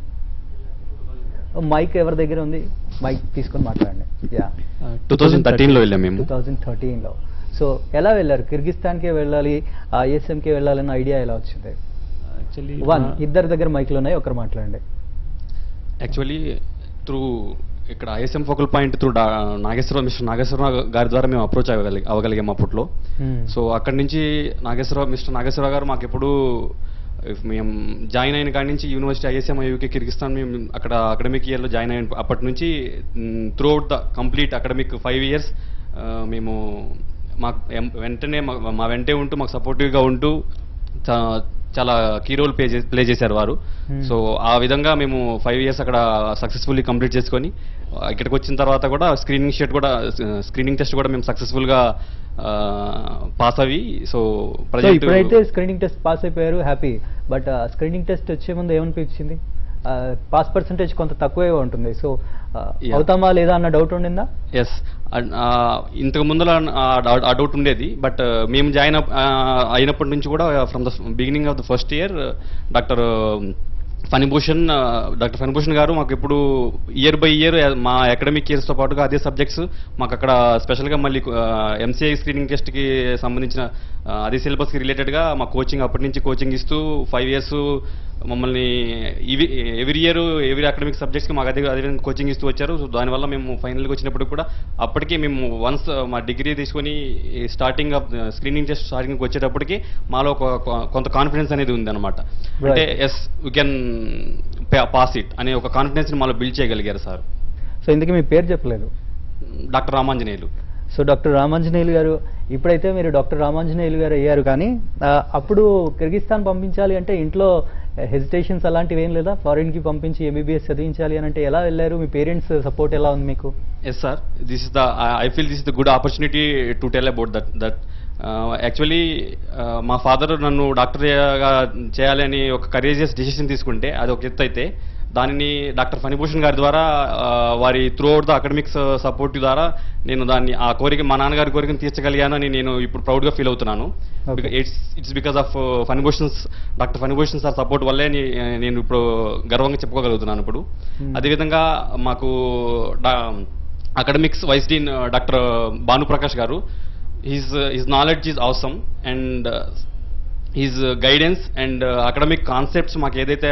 మైక్ ఎవరి దగ్గర ఉంది? మైక్ తీసుకొని మాట్లాడండి. యా టూ థౌజండ్ థర్టీన్లో వెళ్ళాం మేము. Two thousand థర్టీన్లో. సో ఎలా వెళ్ళారు? కిర్గిస్తాన్కే వెళ్ళాలి, ఐఎస్ఎంకే వెళ్ళాలన్న ఐడియా ఎలా వచ్చింది? యాక్చువల్లీ వన్ ఇద్దరి దగ్గర మైక్లు ఉన్నాయి, ఒకరు మాట్లాడండి. యాక్చువల్లీ త్రూ ఇక్కడ ISM focal point through Nageswara Rao mister Nageswara Rao గారి ద్వారా మేము అప్రోచ్ అవ్వగలి అవ్వగలిగాం అప్పట్లో. సో అక్కడి నుంచి నాగేశ్వరరావు మిస్టర్ నాగేశ్వరరావు గారు మాకు ఎప్పుడు మేము జాయిన్ అయిన కాడి నుంచి యూనివర్సిటీ ఐఎస్ఎం యూకే కిర్గిస్తాన్ మేము అక్కడ అకాడమిక్ ఇయర్లో జాయిన్ అయిన అప్పటి నుంచి throughout the complete academic five years మేము మాకు ఎం- వెంటనే మా- మా వెంటే ఉంటూ మాకు సపోర్టివ్గా ఉంటూ చా- చాలా కీ రోల్ ప్లే చే ప్లే చేశారు వారు. Hmm. సో ఆ విధంగా మేము ఫైవ్ ఇయర్స్ అక్కడ సక్సెస్ఫుల్లీ కంప్లీట్ చేసుకొని ఇక్కడికి వచ్చిన తర్వాత కూడా స్క్రీనింగ్ షెట్ కూడా స్క్రీనింగ్ టెస్ట్ కూడా మేము సక్సెస్ఫుల్గా పాస్ అవి. సో సో ప్రజెంట్ ఇప్పుడైతే స్క్రీనింగ్ టెస్ట్ పాస్ అయిపోయారు, హ్యాపీ. బట్ స్క్రీనింగ్ టెస్ట్ వచ్చే ముందు ఏమనిపించింది? పాస్ పర్సంటేజ్ కొంత తక్కువే ఉంటుంది. So Yeah. అవుతామా లేదా అన్న డౌట్ ఉండిందా? ఎస్ ఇంతకు ముందర ఆ డౌట్ ఉండేది. బట్ మేము జాయిన్ అయినప్పటి నుంచి కూడా from the beginning of the first year doctor Phanibhushan doctor Phanibhushan గారు మాకు ఎప్పుడు ఇయర్ బై ఇయర్ మా అకాడమిక్ ఇయర్స్తో పాటుగా అదే సబ్జెక్ట్స్ మాకు అక్కడ స్పెషల్గా మళ్ళీ ఎంసీఐ స్క్రీనింగ్ టెస్ట్కి సంబంధించిన ఆ, అదే సిలబస్కి రిలేటెడ్గా మా కోచింగ్ అప్పటి నుంచి కోచింగ్ ఇస్తూ ఫైవ్ ఇయర్స్ మమ్మల్ని ఇవి ఎవ్రీ ఇయర్ ఎవ్రీ అకాడమిక్ సబ్జెక్ట్స్కి మాకు అదే అదేవిధంగా కోచింగ్ ఇస్తూ వచ్చారు. సో దానివల్ల మేము ఫైనల్గా వచ్చినప్పుడు కూడా అప్పటికే మేము వన్స్ మా డిగ్రీ తీసుకొని స్టార్టింగ్ ఆఫ్ స్క్రీనింగ్ టెస్ట్ స్టార్టింగ్కి వచ్చేటప్పటికి మాలో ఒక కొ- కొంత కాన్ఫిడెన్స్ అనేది ఉంది అనమాట. అంటే yes we can pass it అనే ఒక కాన్ఫిడెన్స్ని మాలో బిల్డ్ చేయగలిగారు సార్. సో ఇందుకే మీ పేరు చెప్పలేదు. Doctor Ramanjaneyulu. So doctor Ramanjaneyulu గారు, ఇప్పుడైతే మీరు డాక్టర్ రామాంజనేయులు గారు అయ్యారు, కానీ ఆ, అప్పుడు కిర్గిస్తాన్ పంపించాలి అంటే ఇంట్లో హెజిటేషన్స్ అలాంటివి ఏం లేదా? ఫారిన్కి పంపించి ఎంబీబీఎస్ చదివించాలి అని అంటే ఎలా వెళ్ళారు? మీ పేరెంట్స్ సపోర్ట్ ఎలా ఉంది మీకు? Yes sir, this is the I feel this is the good opportunity to tell about that that actually మా ఫాదర్ నన్ను డాక్టర్గా చేయాలని ఒక కరేజియస్ డెసిషన్ తీసుకుంటే అది ఒక ఎత్తు అయితే, దానిని డాక్టర్ ఫణిభూషణ్ గారి ద్వారా ఆ, వారి throughout the academics support ద్వారా నేను దాన్ని ఆ కోరిక మా నాన్నగారి కోరికను తీర్చగలిగాను అని నేను ఇప్పుడు ప్రౌడ్గా ఫీల్ అవుతున్నాను. Okay. It's it's because of Phanibhushan's doctor Phanibhushan sir support వల్లే నే- నేను ఇప్పుడు గర్వంగా చెప్పుకోగలుగుతున్నాను. ఇప్పుడు Hmm. అదేవిధంగా మాకు academics vice dean doctor Bhanuprakash గారు, his his knowledge is awesome and his guidance and academic concepts మాకు ఏదైతే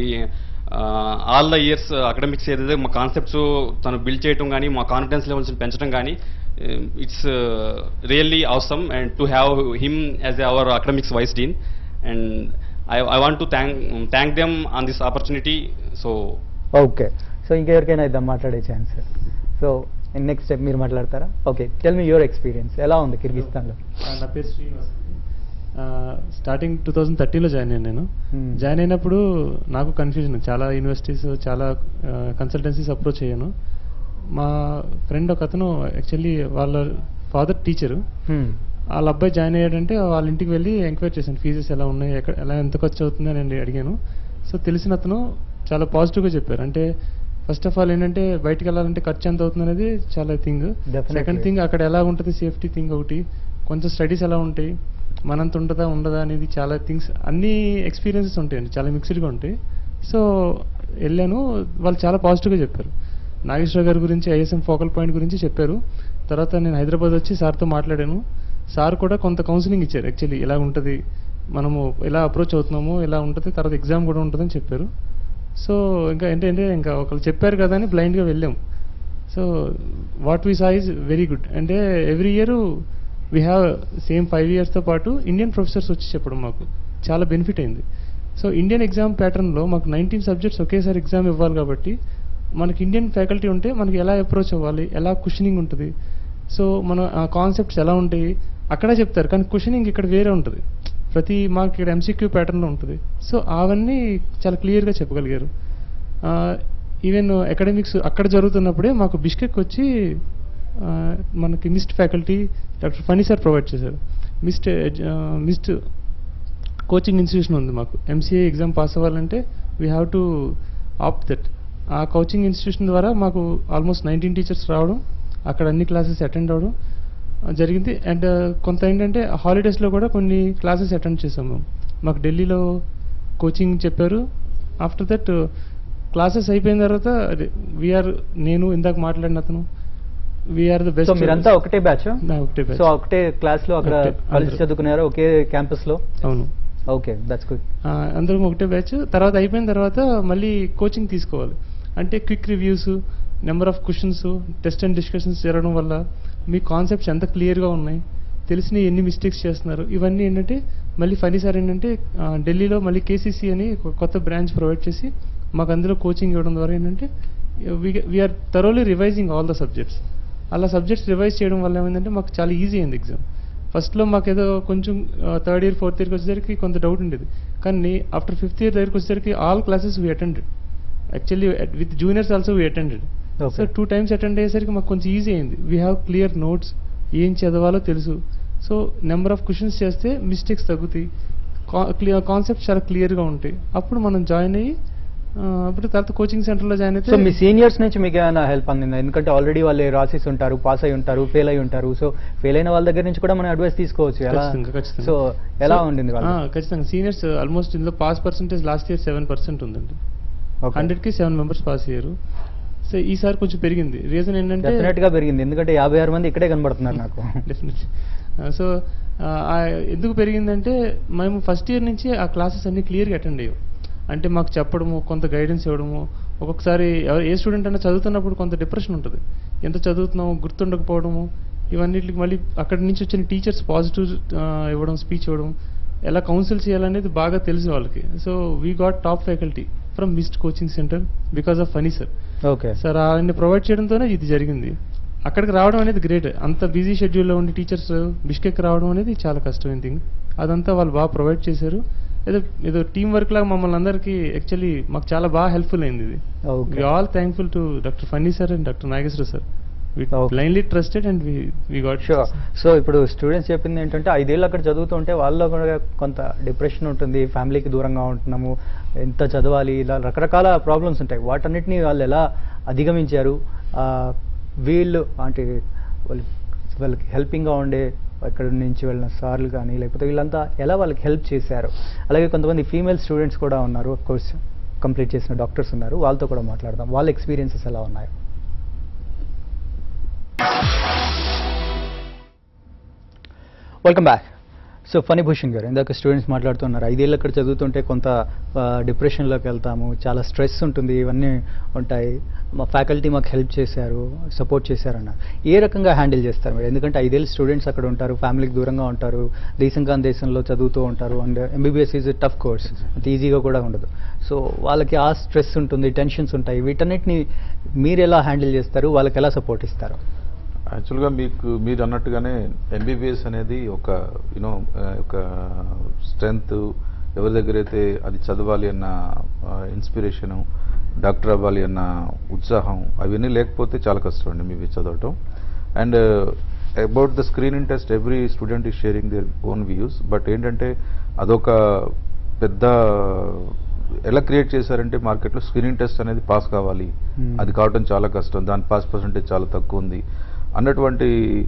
ఆల్ ద ఇయర్స్ అకాడమిక్స్ ఏదైతే మా కాన్సెప్ట్స్ తను బిల్డ్ చేయడం కానీ మా కాన్ఫిడెన్స్ లెవెల్స్ని పెంచడం కానీ it's really awesome and to have him as our academics vice dean. And I, I want to thank thank them on this opportunity. So okay, so ఇంకెవరికైనా ఇద్దాం మాట్లాడే ఛాన్స్. సో నెక్స్ట్ స్టెప్ మీరు మాట్లాడతారా? Okay, tell me your experience, ఎలా ఉంది కిర్గిస్తాన్లో? నా పేరు శ్రీనివాస్. స్టార్టింగ్ టూ థౌజండ్ థర్టీన్లో జాయిన్ అయ్యాను నేను. Hmm. జాయిన్ అయినప్పుడు నాకు కన్ఫ్యూజన్, చాలా యూనివర్సిటీస్ చాలా కన్సల్టెన్సీస్ అప్రోచ్ అయ్యాను. మా ఫ్రెండ్ ఒక అతను యాక్చువల్లీ వాళ్ళ ఫాదర్ టీచరు, Hmm. వాళ్ళ అబ్బాయి జాయిన్ అయ్యాడంటే వాళ్ళ ఇంటికి వెళ్ళి ఎంక్వైరీ చేశాను, ఫీజెస్ ఎలా ఉన్నాయి, ఎక్కడ ఎలా ఎంత ఖర్చు అవుతుంది అని అడిగాను. సో తెలిసిన అతను చాలా పాజిటివ్గా చెప్పారు. అంటే ఫస్ట్ ఆఫ్ ఆల్ ఏంటంటే బయటకు వెళ్ళాలంటే ఖర్చు ఎంత అవుతుంది అనేది చాలా థింగ్. Definitely. సెకండ్ థింగ్ అక్కడ ఎలా ఉంటుంది సేఫ్టీ థింగ్ ఒకటి, కొంచెం స్టడీస్ ఎలా ఉంటాయి, మనంత ఉంటుందా ఉండదా అనేది చాలా థింగ్స్, అన్ని ఎక్స్పీరియన్సెస్ ఉంటాయండి, చాలా మిక్స్డ్గా ఉంటాయి. సో వెళ్ళాను, వాళ్ళు చాలా పాజిటివ్గా చెప్పారు. నాగేశ్వర గారి గురించి, ఐఎస్ఎం ఫోకల్ పాయింట్ గురించి చెప్పారు. తర్వాత నేను హైదరాబాద్ వచ్చి సార్తో మాట్లాడాను. సార్ కూడా కొంత కౌన్సిలింగ్ ఇచ్చారు, యాక్చువల్లీ ఎలా ఉంటుంది, మనము ఎలా అప్రోచ్ అవుతున్నాము, ఎలా ఉంటుంది, తర్వాత ఎగ్జామ్ కూడా ఉంటుందని చెప్పారు. సో ఇంకా ఏంటంటే ఇంకా ఒకళ్ళు చెప్పారు కదా అని బ్లైండ్గా వెళ్ళాం. So what we saw is very good. అంటే every year we have same five years పాటు ఇండియన్ ప్రొఫెసర్స్ వచ్చి చెప్పడం మాకు చాలా బెనిఫిట్ అయింది. సో ఇండియన్ ఎగ్జామ్ ప్యాటర్న్లో మాకు నైన్టీన్ సబ్జెక్ట్స్ ఒకేసారి ఎగ్జామ్ ఇవ్వాలి కాబట్టి మనకి ఇండియన్ ఫ్యాకల్టీ ఉంటే మనకి ఎలా అప్రోచ్ అవ్వాలి, ఎలా క్వశ్చనింగ్ ఉంటుంది, సో మన కాన్సెప్ట్స్ ఎలా ఉంటాయి అక్కడే చెప్తారు. కానీ క్వశ్చనింగ్ ఇక్కడ వేరే ఉంటుంది, ప్రతి మాకు ఇక్కడ ఎంసీక్యూ ప్యాటర్న్లో ఉంటుంది. సో అవన్నీ చాలా క్లియర్గా చెప్పగలిగారు. ఈవెన్ అకాడమిక్స్ అక్కడ జరుగుతున్నప్పుడే మాకు బిష్కెక్ వచ్చి మనకి MIST faculty doctor Phani sir provide చేశారు. మిస్ట్ మిస్ట్ కోచింగ్ ఇన్స్టిట్యూషన్ ఉంది మాకు. ఎంసీఏ ఎగ్జామ్ పాస్ అవ్వాలంటే we have to opt that. ఆ కోచింగ్ ఇన్స్టిట్యూషన్ ద్వారా మాకు ఆల్మోస్ట్ నైన్టీన్ టీచర్స్ రావడం, అక్కడ అన్ని క్లాసెస్ అటెండ్ అవ్వడం జరిగింది. అండ్ కొంత ఏంటంటే హాలిడేస్లో కూడా కొన్ని క్లాసెస్ అటెండ్ చేసాము మేము. మాకు ఢిల్లీలో కోచింగ్ చెప్పారు. ఆఫ్టర్ దట్ క్లాసెస్ అయిపోయిన తర్వాత వీఆర్, నేను ఇందాక మాట్లాడిన అతను, వీఆర్ ద సో బెస్ట్. మీరంతా ఒకటే బ్యాచ్? ఒకటే బ్యాచ్. సో ఒకటే క్లాస్ లో అక్కడ ఒకటే, కలిసి అందరూ. చదువుకున్నారా ఒకే క్యాంపస్ లో? అవును, ఓకే, దట్స్ గుడ్. అందరం ఒకటే బ్యాచ్. తర్వాత అయిపోయిన తర్వాత మళ్ళీ కోచింగ్ తీసుకోవాలి. అంటే quick reviews, number of questions, test and discussions జరగడం వల్ల మీ కాన్సెప్ట్స్ ఎంత క్లియర్గా ఉన్నాయి, తెలిసిన ఎన్ని మిస్టేక్స్ చేస్తున్నారు, ఇవన్నీ ఏంటంటే మళ్ళీ ఫనీ సార్ ఏంటంటే ఆ, ఢిల్లీలో మళ్ళీ కేసీసీ అని ఒక కొత్త బ్రాంచ్ ప్రొవైడ్ చేసి మాకు అందులో కోచింగ్ ఇవ్వడం ద్వారా ఏంటంటే we are thoroughly revising all the subjects. అలా సబ్జెక్ట్స్ రివైజ్ చేయడం వల్ల ఏమైందంటే మాకు చాలా ఈజీ అయింది ఎగ్జామ్. ఫస్ట్లో మాకు ఏదో కొంచెం థర్డ్ ఇయర్ ఫోర్త్ ఇయర్కి వచ్చేసరికి కొంత డౌట్ ఉండేది. కానీ ఆఫ్టర్ ఫిఫ్త్ ఇయర్ దగ్గరికి వచ్చేసరికి all classes we attended. Actually with juniors also we attended. So two times attend అయ్యేసరికి మాకు కొంచెం ఈజీ అయింది. వీ హ్యావ్ క్లియర్ నోట్స్, ఏం చదవాలో తెలుసు. సో నెంబర్ ఆఫ్ క్వశ్చన్స్ చేస్తే మిస్టేక్స్ తగ్గుతాయి, కాన్సెప్ట్ చాలా క్లియర్గా ఉంటాయి. అప్పుడు మనం జాయిన్ అయ్యి ఆ, అప్పుడు తర్వాత కోచింగ్ సెంటర్లో జాయిన్ సో అయితే మీ సీనియర్స్ నుంచి మీకు ఏమైనా హెల్ప్ అందిందా? ఎందుకంటే ఆల్రెడీ వాళ్ళు రాసేసి ఉంటారు, పాస్ అయి ఉంటారు, ఫెయిల్ అయి ఉంటారు. సో ఫెయిల్ అయిన వాళ్ళ దగ్గర నుంచి కూడా మనం అడ్వైస్ తీసుకోవచ్చు. ఎలా ఖచ్చితంగా, ఖచ్చితంగా. సో ఎలా So, ఉండింది వాళ్ళు? ఆ, ఖచ్చితంగా సీనియర్స్ ఆల్మోస్ట్ ఇందులో pass percentage last year seven percent ఉందండి. Okay. హండ్రెడ్కి సెవెన్ మెంబర్స్ పాస్ అయ్యారు. సో ఈసారి కొంచెం పెరిగింది. రీజన్ ఏంటంటే డెఫినెట్ గా పెరిగింది, ఎందుకంటే యాభై ఆరు మంది ఇక్కడే కనబడుతున్నారు నాకు. డెఫినెట్లీ. సో ఎందుకు పెరిగిందంటే మేము ఫస్ట్ ఇయర్ నుంచి ఆ క్లాసెస్ అన్ని క్లియర్గా అటెండ్ అయ్యాం. అంటే మాకు చెప్పడము, కొంత గైడెన్స్ ఇవ్వడము. ఒక్కొక్కసారి ఎవరు ఏ స్టూడెంట్ అయినా చదువుతున్నప్పుడు కొంత డిప్రెషన్ ఉంటుంది, ఎంత చదువుతున్నాము గుర్తుండకపోవడము, ఇవన్నిటికి మళ్ళీ అక్కడి నుంచి వచ్చిన టీచర్స్ పాజిటివ్ ఇవ్వడం, స్పీచ్ ఇవ్వడం, ఎలా కౌన్సిల్ చేయాలనేది బాగా తెలుసు వాళ్ళకి. So we got top faculty from mist coaching centre because of Phani sir. Okay sir ఆయన్ని ప్రొవైడ్ చేయడంతోనే ఇది జరిగింది. అక్కడికి రావడం అనేది గ్రేట్. అంత బిజీ షెడ్యూల్లో ఉండి టీచర్స్ బిష్కెక్ రావడం అనేది చాలా కష్టమైన థింగ్. అదంతా వాళ్ళు బాగా ప్రొవైడ్ చేశారు. ఏదో ఏదో టీం వర్క్ లాగా మమ్మల్ని అందరికీ యాక్చువల్లీ మాకు చాలా బాగా హెల్ప్ఫుల్ అయింది ఇది. Okay. We all thankful to doctor Phani sir and doctor Nageswara sir. We Okay. Blindly trusted and we we got sure. So ఇప్పుడు స్టూడెంట్స్ చెప్పింది ఏంటంటే ఐదేళ్ళు అక్కడ చదువుతూ ఉంటే వాళ్ళలో కూడా కొంత డిప్రెషన్ ఉంటుంది, ఫ్యామిలీకి దూరంగా ఉంటున్నాము, ఎంత చదవాలి, ఇలా రకరకాల ప్రాబ్లమ్స్ ఉంటాయి. వాటన్నిటిని వాళ్ళు ఎలా అధిగమించారు? ఆ, వీళ్ళు అంటే వాళ్ళు వాళ్ళకి హెల్పింగ్గా ఉండే అక్కడ నుంచి వెళ్ళిన సార్లు కానీ లేకపోతే వీళ్ళంతా ఎలా వాళ్ళకి హెల్ప్ చేశారు? అలాగే కొంతమంది ఫీమేల్ స్టూడెంట్స్ కూడా ఉన్నారు, కోర్స్ కంప్లీట్ చేసిన డాక్టర్స్ ఉన్నారు, వాళ్ళతో కూడా మాట్లాడదాం. వాళ్ళ ఎక్స్పీరియన్సెస్ ఎలా ఉన్నాయి? Welcome back. సో ఫణిభూషణ్ గారు, ఇందాక స్టూడెంట్స్ మాట్లాడుతున్నారు ఐదేళ్ళు అక్కడ చదువుతుంటే కొంత డిప్రెషన్లోకి వెళ్తాము, చాలా స్ట్రెస్ ఉంటుంది, ఇవన్నీ ఉంటాయి, మా ఫ్యాకల్టీ మాకు హెల్ప్ చేశారు, సపోర్ట్ చేశారన్నారు. ఏ రకంగా హ్యాండిల్ చేస్తారు మీరు? ఎందుకంటే ఐదేళ్ళు స్టూడెంట్స్ అక్కడ ఉంటారు, ఫ్యామిలీకి దూరంగా ఉంటారు, దేశంగా దేశంలో చదువుతూ ఉంటారు, and MBBS is tough course, అంత ఈజీగా కూడా ఉండదు. సో వాళ్ళకి ఆ స్ట్రెస్ ఉంటుంది, టెన్షన్స్ ఉంటాయి, వీటన్నిటిని మీరు ఎలా హ్యాండిల్ చేస్తారు, వాళ్ళకి ఎలా సపోర్ట్ ఇస్తారు? యాక్చువల్గా మీకు మీరు అన్నట్టుగానే ఎంబీబీఎస్ అనేది ఒక యూనో ఒక స్ట్రెంగ్త్, ఎవరి దగ్గర అయితే అది చదవాలి అన్న ఇన్స్పిరేషను, డాక్టర్ అవ్వాలి అన్న ఉత్సాహం, అవన్నీ లేకపోతే చాలా కష్టం అండి మీ చదవటం. And about the screening test every student is sharing their own views. But ఏంటంటే అదొక పెద్ద ఎలా క్రియేట్ చేశారంటే మార్కెట్లో స్క్రీనింగ్ టెస్ట్ అనేది పాస్ కావాలి, అది కావటం చాలా కష్టం, దాని పాస్ పర్సెంటేజ్ చాలా తక్కువ ఉంది అన్నటువంటి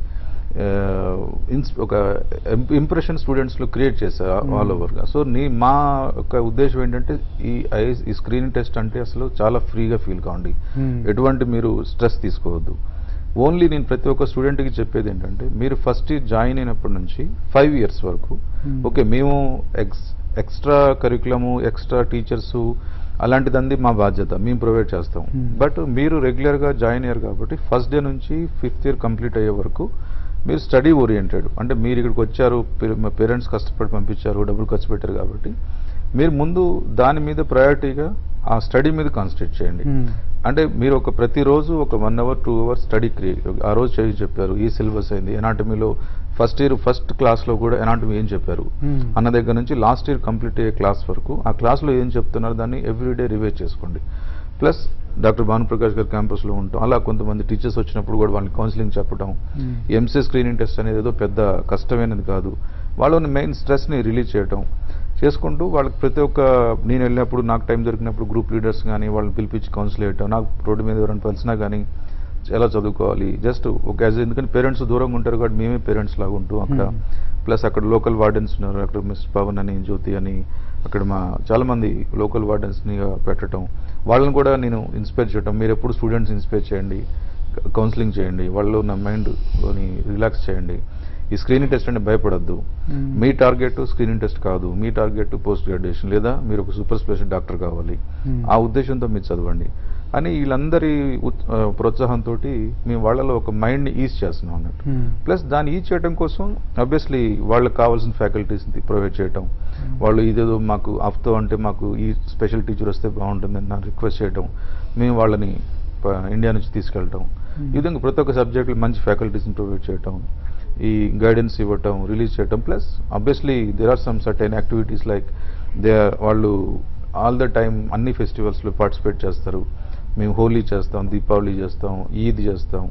ఒక ఇంప్రెషన్ స్టూడెంట్స్లో క్రియేట్ చేశారు ఆల్ ఓవర్గా. సో నీ మా యొక్క ఉద్దేశం ఏంటంటే ఈ ఐ ఈ స్క్రీనింగ్ టెస్ట్ అంటే అసలు చాలా ఫ్రీగా ఫీల్ కావండి, ఎటువంటి మీరు స్ట్రెస్ తీసుకోవద్దు. ఓన్లీ నేను ప్రతి ఒక్క స్టూడెంట్కి చెప్పేది ఏంటంటే మీరు ఫస్ట్ ఇయర్ జాయిన్ అయినప్పటి నుంచి ఫైవ్ ఇయర్స్ వరకు ఓకే మేము ex extra curriculum, extra teachers అలాంటిదంది మా బాధ్యత, మేము ప్రొవైడ్ చేస్తాం. బట్ మీరు రెగ్యులర్గా జాయిన్ అయ్యారు కాబట్టి ఫస్ట్ డే నుంచి ఫిఫ్త్ ఇయర్ కంప్లీట్ అయ్యే వరకు మీరు స్టడీ ఓరియంటెడ్, అంటే మీరు ఇక్కడికి వచ్చారు, మా పేరెంట్స్ కష్టపడి పంపించారు, డబ్బులు ఖర్చు పెట్టారు కాబట్టి మీరు ముందు దాని మీద ప్రయారిటీగా ఆ స్టడీ మీద కాన్సన్ట్రేట్ చేయండి. అంటే మీరు ఒక ప్రతిరోజు ఒక one hour two hours study create, ఆ రోజు చేసి చెప్పారు ఈ సిలబస్ అయింది, ఎనాటమీలో ఫస్ట్ ఇయర్ ఫస్ట్ క్లాస్లో కూడా ఎనాటమీ ఏం చెప్పారు అన్న దగ్గర నుంచి లాస్ట్ ఇయర్ కంప్లీట్ అయ్యే క్లాస్ వరకు ఆ క్లాస్లో ఏం చెప్తున్నారు దాన్ని ఎవ్రీడే రివైజ్ చేసుకోండి. ప్లస్ డాక్టర్ భానుప్రకాష్ గారి క్యాంపస్లో ఉంటాం, అలా కొంతమంది టీచర్స్ వచ్చినప్పుడు కూడా వాళ్ళని కౌన్సిలింగ్ చెప్పడం. ఎంసీ స్క్రీనింగ్ టెస్ట్ అనేది ఏదో పెద్ద కష్టమైనది కాదు, వాళ్ళని మెయిన్ స్ట్రెస్ని రిలీజ్ చేయడం చేసుకుంటూ వాళ్ళకి ప్రతి ఒక్క నేను వెళ్ళినప్పుడు నాకు టైం దొరికినప్పుడు గ్రూప్ లీడర్స్ కానీ వాళ్ళని పిలిపించి కౌన్సిల్ చేయటం, నాకు రోడ్డు మీద ఎవరైనా కలిసినా కానీ ఎలా చదువుకోవాలి జస్ట్ ఒక యాజ్ ఎందుకంటే పేరెంట్స్ దూరంగా ఉంటారు కాబట్టి మేమే పేరెంట్స్ లాగా ఉంటూ అక్కడ. ప్లస్ అక్కడ లోకల్ వార్డెన్స్ ఉన్నారు, అక్కడ మిస్ పవన్ అని, జ్యోతి అని, అక్కడ మా చాలామంది లోకల్ వార్డెన్స్ని పెట్టడం, వాళ్ళని కూడా నేను ఇన్స్పైర్ చేయటం. మీరు ఎప్పుడు స్టూడెంట్స్ ఇన్స్పైర్ చేయండి, కౌన్సిలింగ్ చేయండి, వాళ్ళు నా మైండ్ని రిలాక్స్ చేయండి. ఈ స్క్రీనింగ్ టెస్ట్ అంటే భయపడద్దు, మీ టార్గెట్ స్క్రీనింగ్ టెస్ట్ కాదు, మీ టార్గెట్ పోస్ట్ గ్రాడ్యుయేషన్ లేదా మీరు ఒక సూపర్ స్పెషల్ డాక్టర్ కావాలి, ఆ ఉద్దేశంతో మీరు చదవండి అని వీళ్ళందరి ప్రోత్సాహంతో మేము వాళ్ళలో ఒక మైండ్ని ఈజ్ చేస్తున్నాం అన్నట్టు. ప్లస్ దాన్ని ఈజ్ చేయడం కోసం ఆబ్వియస్లీ వాళ్ళకి కావాల్సిన ఫ్యాకల్టీస్ని ప్రొవైడ్ చేయటం, వాళ్ళు ఇదేదో మాకు ఆఫ్తో అంటే మాకు ఈ స్పెషల్ టీచర్ వస్తే బాగుంటుందని నా రిక్వెస్ట్ చేయటం, మేము వాళ్ళని ఇండియా నుంచి తీసుకెళ్ళటం, ఈ విధంగా ప్రతి ఒక్క సబ్జెక్టులు మంచి ఫ్యాకల్టీస్ని ప్రొవైడ్ చేయటం, ఈ గైడెన్స్ ఇవ్వటం, రిలీజ్ చేయటం. Plus obviously there are some certain activities like they are వాళ్ళు ఆల్ ద టైమ్ అన్ని ఫెస్టివల్స్లో పార్టిసిపేట్ చేస్తారు. మేము హోలీ చేస్తాం, దీపావళి చేస్తాం, ఈద్ చేస్తాం,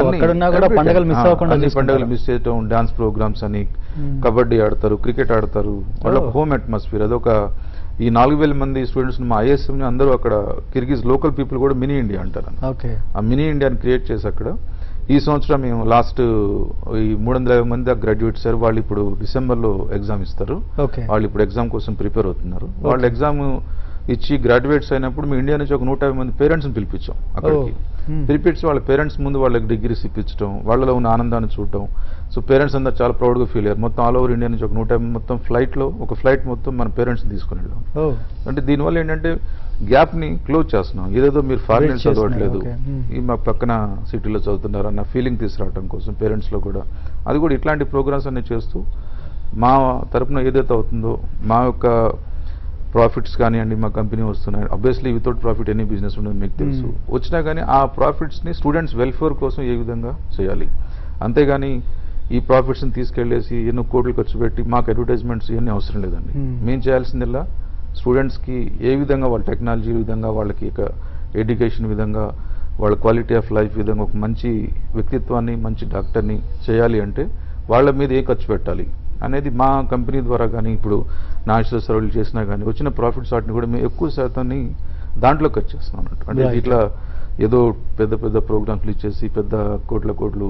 అన్ని పండుగలు మిస్ చేయటం, డాన్స్ ప్రోగ్రామ్స్ అని, కబడ్డీ ఆడతారు, క్రికెట్ ఆడతారు, వాళ్ళ హోమ్ అట్మాస్ఫియర్ అదొక. ఈ నాలుగు వేల మంది స్టూడెంట్స్ మా ఐఎస్ఎంని అందరూ అక్కడ కిర్గిజ్ లోకల్ పీపుల్ కూడా మినీ ఇండియా అంటారు, ఆ మినీ ఇండియాని క్రియేట్ చేసి అక్కడ ఈ సంవత్సరం మేము లాస్ట్ ఈ మూడు వందల యాభై మంది గ్రాడ్యుయేట్స్ సార్ వాళ్ళు ఇప్పుడు డిసెంబర్లో ఎగ్జామ్ ఇస్తారు, వాళ్ళు ఇప్పుడు ఎగ్జామ్ కోసం ప్రిపేర్ అవుతున్నారు. వాళ్ళు ఎగ్జామ్ ఇచ్చి గ్రాడ్యుయేట్స్ అయినప్పుడు మీ ఇండియా నుంచి ఒక నూట యాభై మంది పేరెంట్స్ని పిలిపించాం అక్కడికి. పిలిపించి వాళ్ళ పేరెంట్స్ ముందు వాళ్ళకి డిగ్రీస్ ఇప్పించడం, వాళ్ళలో ఉన్న ఆనందాన్ని చూడటం. సో పేరెంట్స్ అందరూ చాలా ప్రౌడ్గా ఫీల్ అయ్యారు. మొత్తం ఆల్ ఓవర్ ఇండియా నుంచి ఒక నూట యాభై మొత్తం ఫ్లైట్లో ఒక ఫ్లైట్ మొత్తం మన పేరెంట్స్ని తీసుకుని వెళ్ళాం. అంటే దీనివల్ల ఏంటంటే గ్యాప్ని క్లోజ్ చేస్తున్నాం, ఏదేదో మీరు ఫారిన్ చదవట్లేదు, ఈ మా పక్కన సిటీలో చదువుతున్నారు అన్న ఫీలింగ్ తీసుకురావడం కోసం పేరెంట్స్లో కూడా. అది కూడా ఇట్లాంటి ప్రోగ్రామ్స్ అన్ని చేస్తూ మా తరపున ఏదైతే అవుతుందో మా యొక్క ప్రాఫిట్స్ కానివ్వండి, మా కంపెనీ వస్తున్నాయి. Obviously without profit any business ఉండదు మీకు తెలుసు. వచ్చినా కానీ ఆ ప్రాఫిట్స్ని స్టూడెంట్స్ వెల్ఫేర్ కోసం ఏ విధంగా చేయాలి, అంతేగాని ఈ ప్రాఫిట్స్ని తీసుకెళ్లేసి ఎన్నో కోట్లు ఖర్చు పెట్టి మాకు అడ్వర్టైజ్మెంట్స్ ఇవన్నీ అవసరం లేదండి. మేము చేయాల్సిందల్లా స్టూడెంట్స్కి ఏ విధంగా వాళ్ళ టెక్నాలజీ విధంగా, వాళ్ళకి ఇక ఎడ్యుకేషన్ విధంగా, వాళ్ళ క్వాలిటీ ఆఫ్ లైఫ్ విధంగా ఒక మంచి వ్యక్తిత్వాన్ని, మంచి డాక్టర్ని చేయాలి అంటే వాళ్ళ మీద ఏ ఖర్చు పెట్టాలి అనేది మా కంపెనీ ద్వారా కానీ ఇప్పుడు నాచురల్ సర్వీలు చేసినా కానీ వచ్చిన ప్రాఫిట్స్ వాటిని కూడా మేము ఎక్కువ శాతాన్ని దాంట్లో ఖర్చు చేస్తున్నాం అన్నట్టు. అంటే ఇట్లా ఏదో పెద్ద పెద్ద ప్రోగ్రామ్స్లు ఇచ్చేసి పెద్ద కోట్ల కోట్లు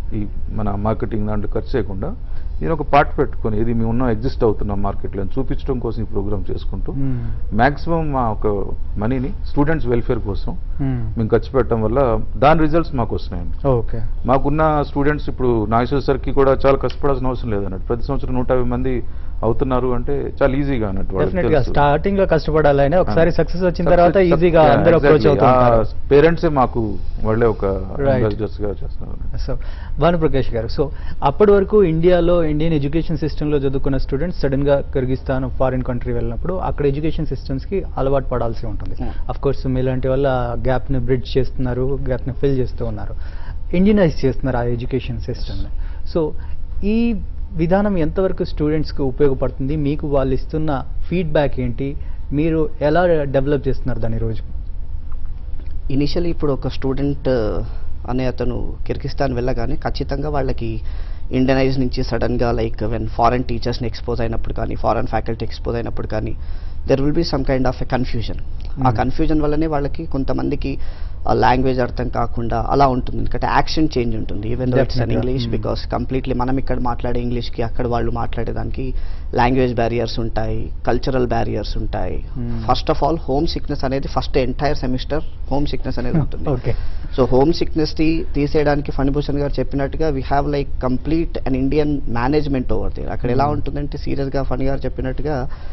ఈ మన మార్కెటింగ్ దాంట్లో ఖర్చు చేయకుండా నేను ఒక పార్ట్ పెట్టుకొని ఇది మేము ఉన్న ఎగ్జిస్ట్ అవుతున్నాం మార్కెట్లో అని చూపించడం కోసం ఈ ప్రోగ్రామ్ చేసుకుంటూ మ్యాక్సిమం మా ఒక మనీని స్టూడెంట్స్ వెల్ఫేర్ కోసం మేము ఖర్చు పెట్టడం వల్ల దాని రిజల్ట్స్ మాకు వస్తున్నాయండి. ఓకే. మాకున్న స్టూడెంట్స్ ఇప్పుడు నాగేశ్వర సార్కి కూడా చాలా కష్టపడాల్సిన అవసరం లేదన్నట్టు. ప్రతి సంవత్సరం నూట యాభై మంది అవుతున్నారు అంటే చాలా ఈజీగా అన్నట్టు. స్టార్టింగ్ లో కష్టపడాలని ఒకసారి సక్సెస్ వచ్చిన తర్వాత ఈజీగా అందరూ అప్రోచ్ అవుతారు. పేరెంట్సే మాకు వాళ్ళే ఒక అంబాసిడర్స్ గా చేస్తున్నారు. సో భానుప్రకాష్ గారు, సో అప్పటి వరకు ఇండియాలో ఇండియన్ ఎడ్యుకేషన్ సిస్టమ్ లో చదువుకున్న స్టూడెంట్స్ సడన్ గా కిర్గిస్తాన్ ఫారిన్ కంట్రీ వెళ్ళినప్పుడు అక్కడ ఎడ్యుకేషన్ సిస్టమ్స్ కి అలవాటు పడాల్సి ఉంటుంది. అఫ్ కోర్స్ మీలాంటి వల్ల గ్యాప్ ని బ్రిడ్జ్ చేస్తున్నారు, గ్యాప్ ని ఫిల్ చేస్తూ ఉన్నారు, ఇండియనైజ్ చేస్తున్నారు ఆ ఎడ్యుకేషన్ సిస్టమ్. సో ఈ విధానం ఎంతవరకు స్టూడెంట్స్కి ఉపయోగపడుతుంది? మీకు వాళ్ళు ఇస్తున్న ఫీడ్బ్యాక్ ఏంటి? మీరు ఎలా డెవలప్ చేస్తున్నారు దాన్ని రోజు? ఇనిషియల్లీ ఇప్పుడు ఒక స్టూడెంట్ అనే అతను కిర్గిస్తాన్ వెళ్ళగానే ఖచ్చితంగా వాళ్ళకి ఇండియనైజ్ నుంచి సడన్గా లైక్ వెన్ ఫారెన్ టీచర్స్ని ఎక్స్పోజ్ అయినప్పుడు కానీ ఫారెన్ ఫ్యాకల్టీ ఎక్స్పోజ్ అయినప్పుడు కానీ there will be some kind of a confusion. ఆ కన్ఫ్యూజన్ వల్లనే వాళ్ళకి కొంతమందికి లాంగ్వేజ్ అర్థం కాకుండా అలా ఉంటుంది. ఎందుకంటే యాక్షన్ చేంజ్ ఉంటుంది even though it's an English, because completely మనం ఇక్కడ మాట్లాడే ఇంగ్లీష్కి అక్కడ వాళ్ళు మాట్లాడేదానికి లాంగ్వేజ్ బ్యారియర్స్ ఉంటాయి, కల్చరల్ బ్యారియర్స్ ఉంటాయి. First of all homesickness అనేది first entire semester homesickness అనేది ఉంటుంది. సో హోమ్ సిక్నెస్ ని తీసేయడానికి ఫణిభూషణ్ గారు చెప్పినట్టుగా we have like complete an Indian management over there. అక్కడ ఎలా ఉంటుందంటే సీరియస్గా ఫణి గారు చెప్పినట్టుగా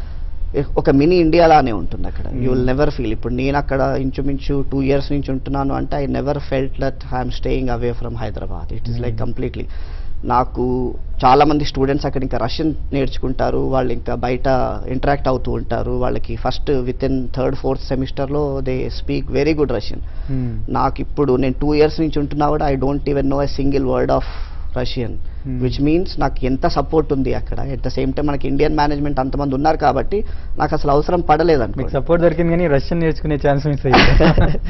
ఒక మినీ ఇండియాలానే ఉంటుంది అక్కడ. యూ విల్ నెవర్ ఫీల్, ఇప్పుడు నేను అక్కడ ఇంచుమించు టూ ఇయర్స్ నుంచి ఉంటున్నాను అంటే I never felt that I'm staying away from Hyderabad. It is like completely నాకు చాలా మంది స్టూడెంట్స్ అక్కడ ఇంకా రష్యన్ నేర్చుకుంటారు, వాళ్ళు ఇంకా బయట ఇంటరాక్ట్ అవుతూ ఉంటారు. వాళ్ళకి first with in third fourth సెమిస్టర్లో they speak very good Russian. నాకు ఇప్పుడు నేను టూ ఇయర్స్ నుంచి ఉంటున్నా కూడా I don't even know a single word of Russian, which means నాకు ఎంత సపోర్ట్ ఉంది అక్కడ. ఎట్ ద సేమ్ టైం మనకి ఇండియన్ మేనేజ్మెంట్ అంతమంది ఉన్నారు కాబట్టి నాకు అసలు అవసరం పడలేదండి. సపోర్ట్ దొరికింది కానీ రష్యన్ నేర్చుకునే ఛాన్స్ మిస్ అయ్యింది.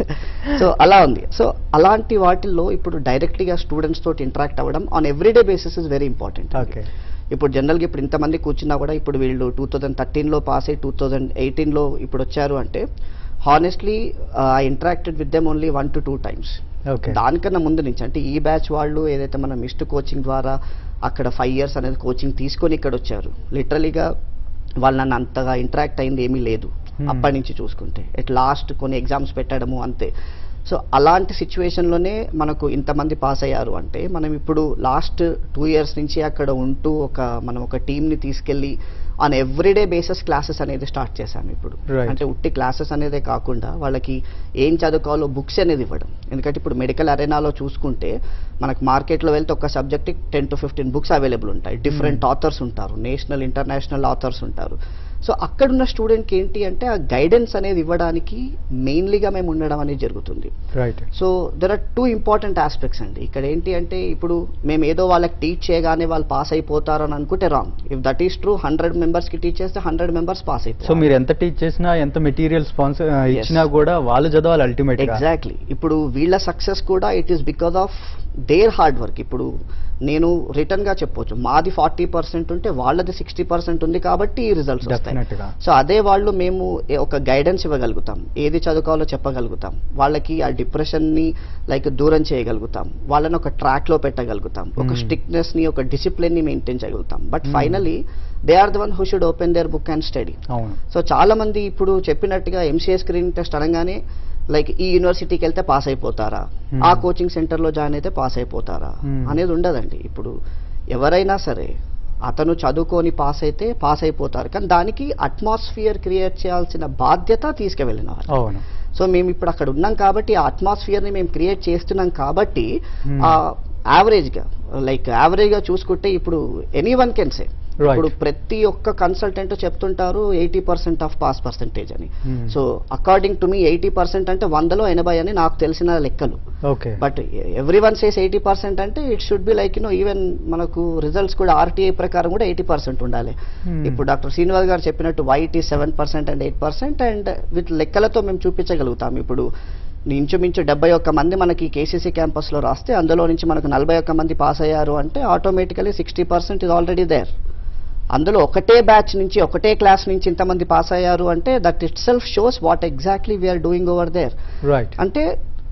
సో అలా ఉంది. సో అలాంటి వాటిల్లో ఇప్పుడు డైరెక్ట్గా స్టూడెంట్స్ తోటి ఇంటరాక్ట్ అవ్వడం on everyday basis is very important. Okay. ఇప్పుడు జనరల్గా ఇప్పుడు ఇంతమంది కూర్చున్నా కూడా ఇప్పుడు వీళ్ళు టూ థౌజండ్ థర్టీన్లో పాస్ అయ్యి టూ థౌజండ్ ఎయిటీన్లో ఇప్పుడు వచ్చారు అంటే honestly I interacted with them only one to two times. దానికన్నా ముందు నుంచి అంటే ఈ బ్యాచ్ వాళ్ళు ఏదైతే మన మిస్ట్ కోచింగ్ ద్వారా అక్కడ ఫైవ్ ఇయర్స్ అనేది కోచింగ్ తీసుకొని ఇక్కడ వచ్చారు, లిటరలీగా వాళ్ళు నన్ను అంతగా ఇంటరాక్ట్ అయింది ఏమీ లేదు అప్పటి నుంచి చూసుకుంటే. ఎట్ లాస్ట్ కొన్ని ఎగ్జామ్స్ పెట్టడము అంతే. సో అలాంటి సిచ్యువేషన్లోనే మనకు ఇంతమంది పాస్ అయ్యారు అంటే మనం ఇప్పుడు లాస్ట్ టూ ఇయర్స్ నుంచి అక్కడ ఉంటూ ఒక మనం ఒక టీమ్ని తీసుకెళ్ళి ఆన్ ఎవ్రీడే బేసిస్ క్లాసెస్ అనేది స్టార్ట్ చేశాము ఇప్పుడు. అంటే ఉట్టి క్లాసెస్ అనేదే కాకుండా వాళ్ళకి ఏం చదువుకోవాలో బుక్స్ అనేది ఇవ్వడం. ఎందుకంటే ఇప్పుడు మెడికల్ అరేనాలో చూసుకుంటే మనకు మార్కెట్లో వెళ్తే ఒక subject ten to fifteen books available ఉంటాయి, డిఫరెంట్ ఆథర్స్ ఉంటారు, నేషనల్ ఇంటర్నేషనల్ ఆథర్స్ ఉంటారు. సో అక్కడున్న స్టూడెంట్కి ఏంటి అంటే ఆ గైడెన్స్ అనేది ఇవ్వడానికి మెయిన్లీగా మేము ఉండడం అనేది జరుగుతుంది. Right. So there are two important aspects అండి. ఇక్కడ ఏంటి అంటే ఇప్పుడు మేము ఏదో వాళ్ళకి టీచ్ చేయగానే వాళ్ళు పాస్ అయిపోతారు అని అనుకుంటే wrong. If that is true hundred members కి టీచ్ చేస్తే హండ్రెడ్ మెంబర్స్ పాస్ అయిపోతారు. సో మీరు ఎంత టీచ్ చేసినా ఎంత మెటీరియల్ స్పాన్సర్ ఇచ్చినా కూడా వాళ్ళు చదవాలి అల్టిమేట్. ఎగ్జాక్ట్లీ. ఇప్పుడు వీళ్ళ సక్సెస్ కూడా it is because of their hard work. ఇప్పుడు నేను రిటర్న్ గా చెప్పొచ్చు మాది ఫార్టీ పర్సెంట్ ఉంటే వాళ్ళది సిక్స్టీ పర్సెంట్ ఉంది కాబట్టి ఈ రిజల్ట్స్ వస్తాయి. సో అదే వాళ్ళు మేము ఒక గైడెన్స్ ఇవ్వగలుగుతాం, ఏది చదువుకోవాలో చెప్పగలుగుతాం, వాళ్ళకి ఆ డిప్రెషన్ ని లైక్ దూరం చేయగలుగుతాం, వాళ్ళని ఒక ట్రాక్ లో పెట్టగలుగుతాం, ఒక స్ట్రిక్ట్నెస్ ని ఒక డిసిప్లిన్ ని మెయింటైన్ చేయగలుగుతాం. But finally they are the one who should open their book and study. So చాలా మంది ఇప్పుడు చెప్పినట్టుగా ఎంసీఏ స్క్రీన్ టెస్ట్ అనగానే లైక్ ఈ యూనివర్సిటీకి వెళ్తే పాస్ అయిపోతారా, ఆ కోచింగ్ సెంటర్లో జాయిన్ అయితే పాస్ అయిపోతారా అనేది ఉండదండి. ఇప్పుడు ఎవరైనా సరే అతను చదువుకొని పాస్ అయితే పాస్ అయిపోతారు, కానీ దానికి అట్మాస్ఫియర్ క్రియేట్ చేయాల్సిన బాధ్యత తీసుకువెళ్ళిన వాళ్ళు. సో మేము ఇప్పుడు అక్కడ ఉన్నాం కాబట్టి ఆ అట్మాస్ఫియర్ని మేము క్రియేట్ చేస్తున్నాం కాబట్టి ఆ యావరేజ్గా లైక్ యావరేజ్గా చూసుకుంటే ఇప్పుడు ఎనీ వన్ కెన్ సే ఇప్పుడు ప్రతి ఒక్క కన్సల్టెంట్ చెప్తుంటారు eighty percent of pass percentage అని. So according to me eighty percent అంటే వందలో ఎనభై అని నాకు తెలిసిన లెక్కలు. But every one says eighty percent అంటే it should be like you know even మనకు రిజల్ట్స్ కూడా ఆర్టీఐ ప్రకారం కూడా ఎయిటీ పర్సెంట్ ఉండాలి. ఇప్పుడు డాక్టర్ శ్రీనివాస్ గారు చెప్పినట్టు వైట్ ఈ seven percent and eight percent and with లెక్కలతో మేము చూపించగలుగుతాం. ఇప్పుడు ఇంచుమించు డెబ్బై ఒక్క మంది మనకి కేసీసీ క్యాంపస్లో రాస్తే అందులో నుంచి మనకు నలభై ఒక్క మంది పాస్ అయ్యారు అంటే automatically sixty percent is already there. అందులో ఒకటే బ్యాచ్ నుంచి ఒకటే క్లాస్ నుంచి ఇంతమంది పాస్ అయ్యారు అంటే that itself shows what exactly we're doing over there. Right. అంటే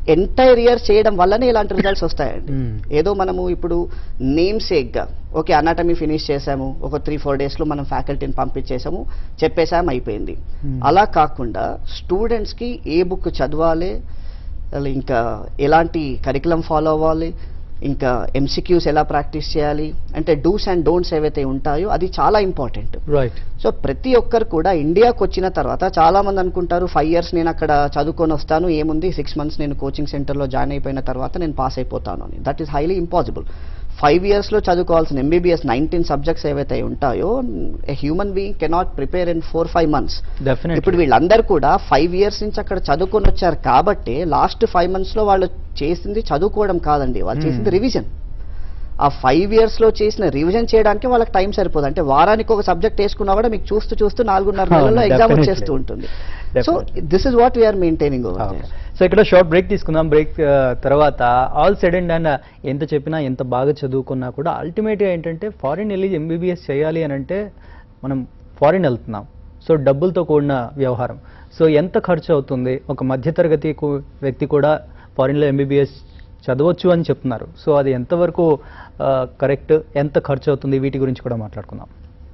ఎంటైర్ ఇయర్ చేయడం వల్లనే ఇలాంటి రిజల్ట్స్ వస్తాయండి. Hmm. ఏదో మనము ఇప్పుడు నేమ్ సేక్గా ఓకే అనాటమీ ఫినిష్ చేసాము, ఒక త్రీ ఫోర్ డేస్లో మనం ఫ్యాకల్టీని పంపించేసాము, చెప్పేసాము, అయిపోయింది. Hmm. అలా కాకుండా స్టూడెంట్స్కి ఏ బుక్ చదవాలి, ఇంకా ఎలాంటి కరికులం ఫాలో అవ్వాలి, ఇంకా ఎంసీక్యూస్ ఎలా ప్రాక్టీస్ చేయాలి, అంటే డూస్ అండ్ డోంట్స్ ఏవైతే ఉంటాయో అది చాలా ఇంపార్టెంట్. రైట్. సో ప్రతి ఒక్కరు కూడా ఇండియాకి వచ్చిన తర్వాత చాలా మంది అనుకుంటారు ఫైవ్ ఇయర్స్ నేను అక్కడ చదువుకొని వస్తాను, ఏముంది సిక్స్ మంత్స్ నేను కోచింగ్ సెంటర్లో జాయిన్ అయిపోయిన తర్వాత నేను పాస్ అయిపోతాను అని. That is highly impossible. Five ఇయర్స్లో చదువుకోవాల్సిన ఎంబీబీఎస్ నైన్టీన్ సబ్జెక్ట్స్ ఏవైతే ఉంటాయో a human being cannot prepare in four five months. Definitely. ఇప్పుడు వీళ్ళందరూ కూడా ఫైవ్ ఇయర్స్ నుంచి అక్కడ చదువుకొని వచ్చారు కాబట్టి లాస్ట్ ఫైవ్ మంత్స్లో వాళ్ళు చేసింది చదువుకోవడం కాదండి, వాళ్ళు Hmm. చేసింది రివిజన్. ఆ ఫైవ్ ఇయర్స్ లో చేసిన రివిజన్ చేయడానికి వాళ్ళకి టైం సరిపోదు. అంటే వారానికి ఒక సబ్జెక్ట్ వేసుకున్నా కూడా మీకు చూస్తూ చూస్తూ నాలుగున్నర అవును, నెలల్లో ఎగ్జామ్ definitely. వచ్చేస్తూ ఉంటుంది. So Definitely. This is what we're maintaining over okay. There. So ఇక్కడ షార్ట్ బ్రేక్ తీసుకుందాం. బ్రేక్ తర్వాత ఆల్ సైడ్ అండ్ అండ్ ఎంత చెప్పినా ఎంత బాగా చదువుకున్నా కూడా అల్టిమేట్గా ఏంటంటే ఫారిన్ వెళ్ళి ఎంబీబీఎస్ చేయాలి అని అంటే మనం ఫారిన్ వెళ్తున్నాం. సో డబ్బులతో కూడిన వ్యవహారం. సో ఎంత ఖర్చు అవుతుంది, ఒక మధ్యతరగతి కు- వ్యక్తి కూడా ఫారిన్లో ఎంబీబీఎస్ చదవచ్చు అని చెప్తున్నారు. సో అది ఎంతవరకు కరెక్ట్, ఎంత ఖర్చు అవుతుంది, వీటి గురించి కూడా మాట్లాడుకుందాం.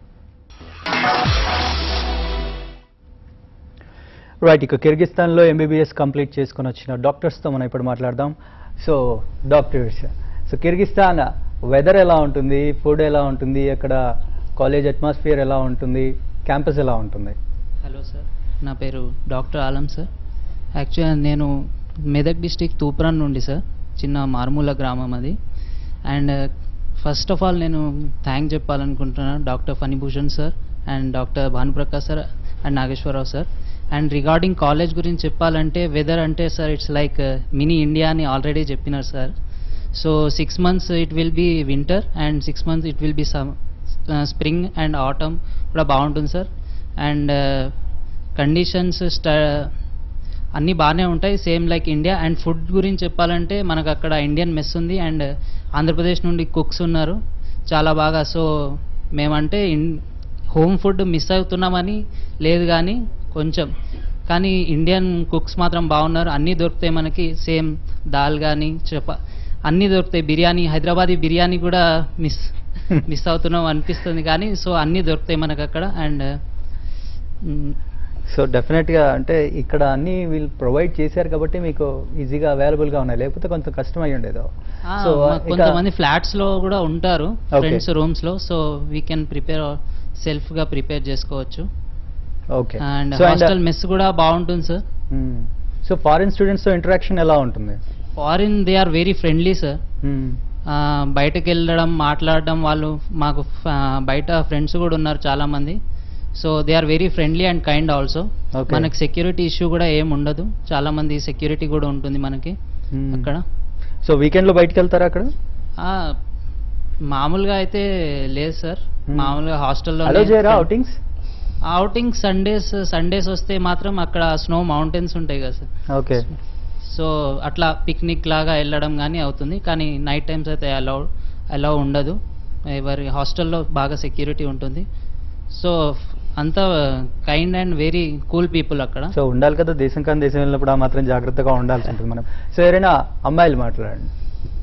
రైట్, ఇక కిర్గిస్తాన్లో ఎంబీబీఎస్ కంప్లీట్ చేసుకొని వచ్చిన డాక్టర్స్తో మనం ఇప్పుడు మాట్లాడదాం. So doctors, so Kyrgyzstan weather ఎలా ఉంటుంది, ఫుడ్ ఎలా ఉంటుంది, అక్కడ కాలేజ్ అట్మాస్ఫియర్ ఎలా ఉంటుంది, క్యాంపస్ ఎలా ఉంటుంది? హలో సార్, నా పేరు డాక్టర్ ఆలం సార్. యాక్చువల్గా నేను మెదక్ డిస్టిక్ తూప్రాన్ నుండి సార్, చిన్న మారుమూల గ్రామం అది. అండ్ ఫస్ట్ ఆఫ్ ఆల్ నేను థ్యాంక్ చెప్పాలనుకుంటున్నాను doctor Phanibhushan sir and doctor Bhanuprakash sir and Nageswararao sir. And regarding college గురించి చెప్పాలంటే వెదర్ అంటే sir it's like mini India అని ఆల్రెడీ చెప్పినారు sir. So six months it will be winter and six months it will be some spring and autumn కూడా బాగుంటుంది sir. And conditions స్ట అన్నీ బాగానే ఉంటాయి, same like India. And food గురించి చెప్పాలంటే మనకు అక్కడ ఇండియన్ మెస్ ఉంది అండ్ ఆంధ్రప్రదేశ్ నుండి కుక్స్ ఉన్నారు చాలా బాగా. సో మేమంటే ఇన్ హోమ్ ఫుడ్ మిస్ అవుతున్నామని లేదు కానీ కొంచెం, కానీ ఇండియన్ కుక్స్ మాత్రం బాగున్నారు. అన్నీ దొరుకుతాయి మనకి, సేమ్ దాల్ కానీ చపా అన్నీ దొరుకుతాయి. బిర్యానీ, హైదరాబాదీ బిర్యానీ కూడా మిస్ మిస్ అవుతున్నాం అనిపిస్తుంది కానీ సో అన్నీ దొరుకుతాయి మనకు అక్కడ. అండ్ సో డెఫినెట్గా అంటే ఇక్కడ అన్నీ వీళ్ళు ప్రొవైడ్ చేశారు కాబట్టి మీకు ఈజీగా అవైలబుల్గా ఉన్నాయి, లేకపోతే కొంత కష్టం అయ్యి ఉండేదో. సో కొంతమంది ఫ్లాట్స్ లో కూడా ఉంటారు, ఫ్రెండ్స్ రూమ్స్ లో. So we can prepare self గా ప్రిపేర్ చేసుకోవచ్చు. ఓకే. అండ్ హాస్టల్ మెస్ కూడా బాగుంటుంది సార్. సో ఫారిన్ స్టూడెంట్స్ తో ఇంటరాక్షన్ ఎలా ఉంటుంది? Foreign they are very friendly sir. బయటకు వెళ్ళడం, మాట్లాడడం, వాళ్ళు మాకు బయట ఫ్రెండ్స్ కూడా ఉన్నారు చాలా మంది. So they are very friendly and kind also. మనకి సెక్యూరిటీ ఇష్యూ కూడా ఏం ఉండదు, చాలా మంది సెక్యూరిటీ కూడా ఉంటుంది మనకి అక్కడ. సో వీకెండ్ లో బయటకు వెళ్తారా అక్కడ? మామూలుగా అయితే లేదు సార్, మామూలుగా హాస్టల్లో అవుటింగ్స్ అవుటింగ్ సండేస్ సండేస్ వస్తే మాత్రం అక్కడ స్నో మౌంటైన్స్ ఉంటాయి కదా సార్. ఓకే. సో అట్లా పిక్నిక్ లాగా వెళ్ళడం కానీ అవుతుంది, కానీ నైట్ టైమ్స్ అయితే అలౌ అలౌ ఉండదు. ఎవరి హాస్టల్లో బాగా సెక్యూరిటీ ఉంటుంది. సో అంతా kind and very cool people అక్కడ. సో ఉండాలి కదా, దేశం కానీ దేశం వెళ్ళినప్పుడు ఆ మాత్రం జాగ్రత్తగా ఉండాల్సి ఉంటుంది మనం. సో ఎవరైనా అమ్మాయిలు మాట్లాడండి.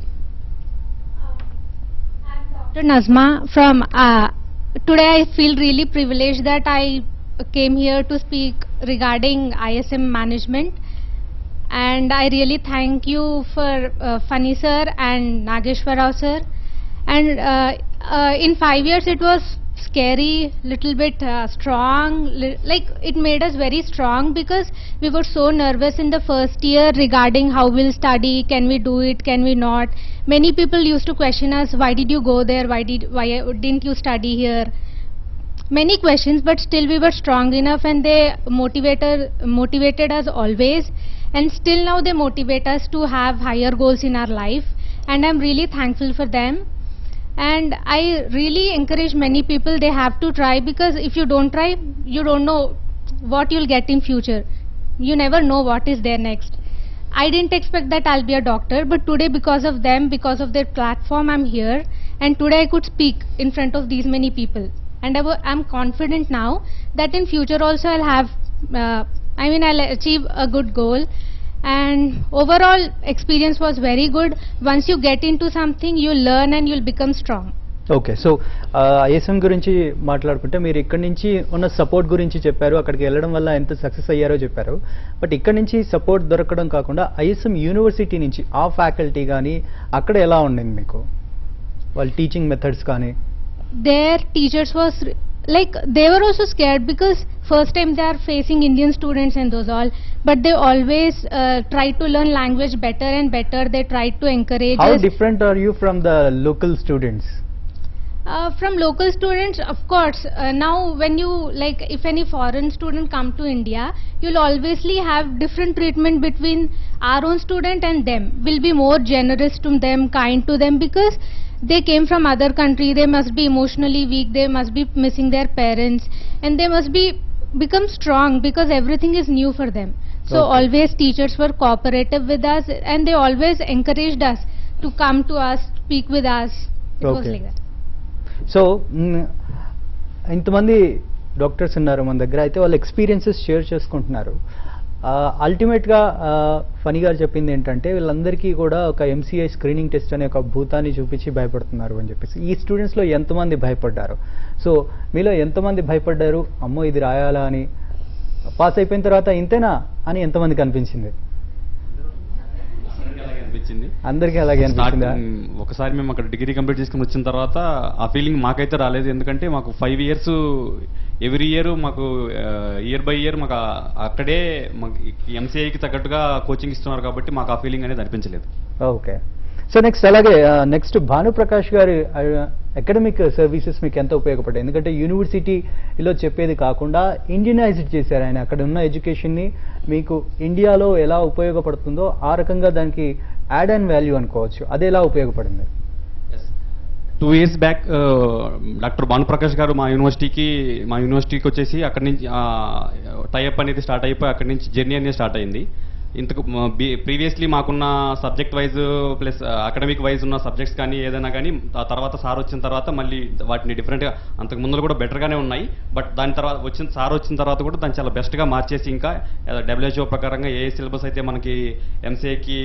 Doctor Nazma from uh, today I feel really privileged that I came here to speak regarding I S M management, and I really thank you for uh, Funny sir and Nageshwar Rao sir. And uh, uh, in five years it was scary, little bit uh, strong, li like it made us very strong because we were so nervous in the first year regarding how we'll study, can we do it, can we not. Many people used to question us, why did you go there, why did why didn't you study here, many questions, but still we were strong enough and they motivated motivated us always, and still now they motivate us to have higher goals in our life, and I'm really thankful for them. And I really encourage many people, they have to try, because if you don't try, you don't know what you'll get in future. You never know what is there next. I didn't expect that I'll be a doctor, but today because of them, because of their platform, I'm here, and today I could speak in front of these many people. And I w I'm confident now that in future also I'll have, uh, I mean I'll achieve a good goal, and overall experience was very good. Once you get into something, you learn and you'll become strong. Okay, so ISM గురించి మాట్లాడుకుంటే మీరు ఇక్కడ నుంచి ఉన్న support గురించి చెప్పారు, అక్కడికి వెళ్ళడం వల్ల ఎంత సక్సెస్ అయ్యారో చెప్పారు. బట్ ఇక్కడ నుంచి సపోర్ట్ దొరకడం కాకుండా ఐఎస్ఎం యూనివర్సిటీ నుంచి ఆ ఫ్యాకల్టీ కానీ అక్కడ ఎలా ఉండింది మీకు, వాళ్ళ టీచింగ్ మెథడ్స్ కానీ? Their teachers was like, they were also scared because first time they are facing Indian students and those all, but they always uh, try to learn language better and better. They try to encourage How us. different are you from the local students? Uh, from local students, of course, uh, now when you, like, if any foreign student come to India, you'll obviously have different treatment between our own student and them. We'll be more generous to them, kind to them, because they came from other country. They must be emotionally weak, they must be missing their parents, and they must be become strong because everything is new for them. So Okay. always teachers were cooperative with us, and they always encouraged us to come to us, speak with us. It was Okay. like that. So ఇంతమంది doctors ఉన్నారు మన దగ్గర, అయితే వాళ్ళ experiences share చేసుకుంటున్నారు. అల్టిమేట్గా funny గారు చెప్పింది ఏంటంటే వీళ్ళందరికీ కూడా ఒక ఎంసీఐ స్క్రీనింగ్ టెస్ట్ అనే ఒక భూతాన్ని చూపించి భయపడుతున్నారు అని చెప్పేసి. ఈ స్టూడెంట్స్లో ఎంతమంది భయపడ్డారు? సో మీలో ఎంతమంది భయపడ్డారు, అమ్మో ఇది రాయాలా అని? పాస్ అయిపోయిన తర్వాత ఇంతేనా అని ఎంతమందికి అనిపించింది? అనిపించింది అందరికీ అలాగే అనిపించిందా? Starting ఒకసారి మేము అక్కడ డిగ్రీ కంప్లీట్ చేసుకుని వచ్చిన తర్వాత ఆ ఫీలింగ్ మాకైతే రాలేదు. ఎందుకంటే మాకు ఫైవ్ ఇయర్స్ ఎవ్రీ ఇయర్ మాకు ఇయర్ బై ఇయర్ మాకు ఆ- అక్కడే మాకు ఎంసీఐకి తగ్గట్టుగా కోచింగ్ ఇస్తున్నారు కాబట్టి మాకు ఆ ఫీలింగ్ అనేది అనిపించలేదు. ఓకే, సో నెక్స్ట్ అలాగే నెక్స్ట్ భానుప్రకాష్ గారి అకాడమిక్ సర్వీసెస్ మీకు ఎంత ఉపయోగపడ్డాయి? ఎందుకంటే యూనివర్సిటీలో చెప్పేది కాకుండా ఇండియనైజ్డ్ చేశారు ఆయన. అక్కడ ఉన్న ఎడ్యుకేషన్ని మీకు ఇండియాలో ఎలా ఉపయోగపడుతుందో ఆ రకంగా దానికి యాడ్ అండ్ వాల్యూ అనుకోవచ్చు. అది ఎలా ఉపయోగపడింది? Two years back doctor Bhanuprakash garu మా యూనివర్సిటీకి మా యూనివర్సిటీకి వచ్చేసి అక్కడి నుంచి టైఅప్ అనేది స్టార్ట్ అయిపోయి అక్కడి నుంచి జర్నీ అనేది స్టార్ట్ అయింది. ఇంతకు ప్రీవియస్లీ మాకున్న subject wise plus academic wise ఉన్న సబ్జెక్ట్స్ కానీ ఏదైనా కానీ ఆ తర్వాత సార్ వచ్చిన తర్వాత మళ్ళీ వాటిని డిఫరెంట్గా అంతకు ముందు కూడా బెటర్గానే ఉన్నాయి. బట్ దాని తర్వాత వచ్చిన సార్ వచ్చిన తర్వాత కూడా దాన్ని చాలా బెస్ట్గా మార్చేసి ఇంకా డబ్ల్యూహెచ్ఓ ప్రకారంగా ఏ సిలబస్ అయితే మనకి ఎంసీఏకి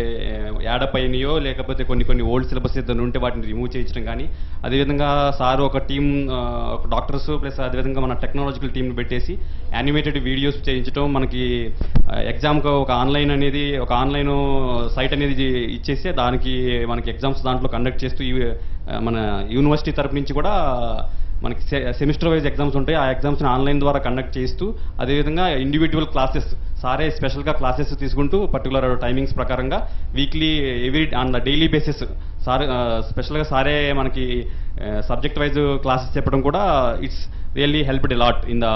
యాడప్ అయినాయో లేకపోతే కొన్ని కొన్ని ఓల్డ్ సిలబస్ ఏదైనా ఉంటే వాటిని రిమూవ్ చేయించడం కానీ, అదేవిధంగా సార్ ఒక టీమ్ ఒక డాక్టర్స్ ప్లస్ అదేవిధంగా మన టెక్నాలజికల్ టీంని పెట్టేసి యానిమేటెడ్ వీడియోస్ చేయించడం, మనకి ఎగ్జామ్కి ఒక ఆన్లైన్ అనేది ఒక ఆన్లైన్ సైట్ అనేది ఇచ్చేసి దానికి మనకి ఎగ్జామ్స్ దాంట్లో కండక్ట్ చేస్తూ ఈ- మన యూనివర్సిటీ తరపు నుంచి కూడా మనకి సెమిస్టర్ వైజ్ ఎగ్జామ్స్ ఉంటాయి. ఆ ఎగ్జామ్స్ని ఆన్లైన్ ద్వారా కండక్ట్ చేస్తూ అదేవిధంగా ఇండివిజువల్ క్లాసెస్ సారే స్పెషల్గా క్లాసెస్ తీసుకుంటూ పర్టికులర్ టైమింగ్స్ ప్రకారంగా weekly every on the daily basis sir స్పెషల్గా సారే మనకి సబ్జెక్ట్ వైజ్ క్లాసెస్ చెప్పడం కూడా it's really helped a lot in the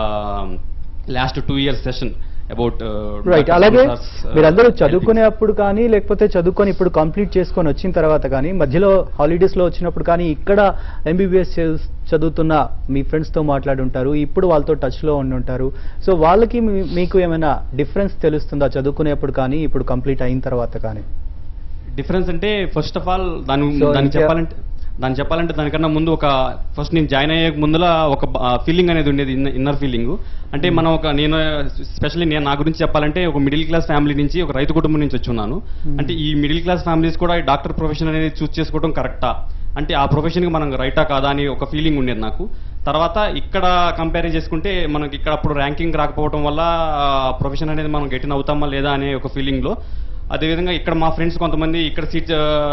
last two years session about right. అలాగే మీరందరూ చదువుకునేప్పుడు కానీ లేకపోతే చదువుకొని ఇప్పుడు కంప్లీట్ చేసుకొని వచ్చిన తర్వాత కానీ మధ్యలో హాలిడేస్లో వచ్చినప్పుడు కానీ ఇక్కడ ఎంబీబీఎస్ చదువుతున్న మీ ఫ్రెండ్స్తో మాట్లాడి ఉంటారు, ఇప్పుడు వాళ్ళతో టచ్లో ఉండి ఉంటారు. సో వాళ్ళకి మీ- మీకు ఏమైనా డిఫరెన్స్ తెలుస్తుందా చదువుకునేప్పుడు కానీ ఇప్పుడు కంప్లీట్ అయిన తర్వాత కానీ? డిఫరెన్స్ అంటే ఫస్ట్ ఆఫ్ ఆల్ దాని So, దాన్ని ఇంకా- చెప్పాలంటే దాన్ని చెప్పాలంటే దానికన్నా ముందు ఒక ఫస్ట్ నేను జాయిన్ అయ్యే ముందుల ఒక ఫీలింగ్ అనేది ఉండేది, ఇన్నర్ ఫీలింగ్. అంటే మనం ఒక నేను స్పెషల్లీ నేను నా గురించి చెప్పాలంటే ఒక మిడిల్ క్లాస్ ఫ్యామిలీ నుంచి ఒక రైతు కుటుంబం నుంచి వచ్చి ఉన్నాను. అంటే ఈ మిడిల్ క్లాస్ ఫ్యామిలీస్ కూడా ఈ డాక్టర్ ప్రొఫెషన్ అనేది చూస్ చేసుకోవడం కరెక్టా, అంటే ఆ ప్రొఫెషన్కి మనం రైటా కాదా అని ఒక ఫీలింగ్ ఉండేది నాకు. తర్వాత ఇక్కడ కంపేర్ చేసుకుంటే మనకి ఇక్కడ అప్పుడు ర్యాంకింగ్ రాకపోవడం వల్ల ప్రొఫెషన్ అనేది మనం గెటిన్ అవుతామా లేదా అనే ఒక ఫీలింగ్లో, అదేవిధంగా ఇక్కడ మా ఫ్రెండ్స్ కొంతమంది ఇక్కడ సీట్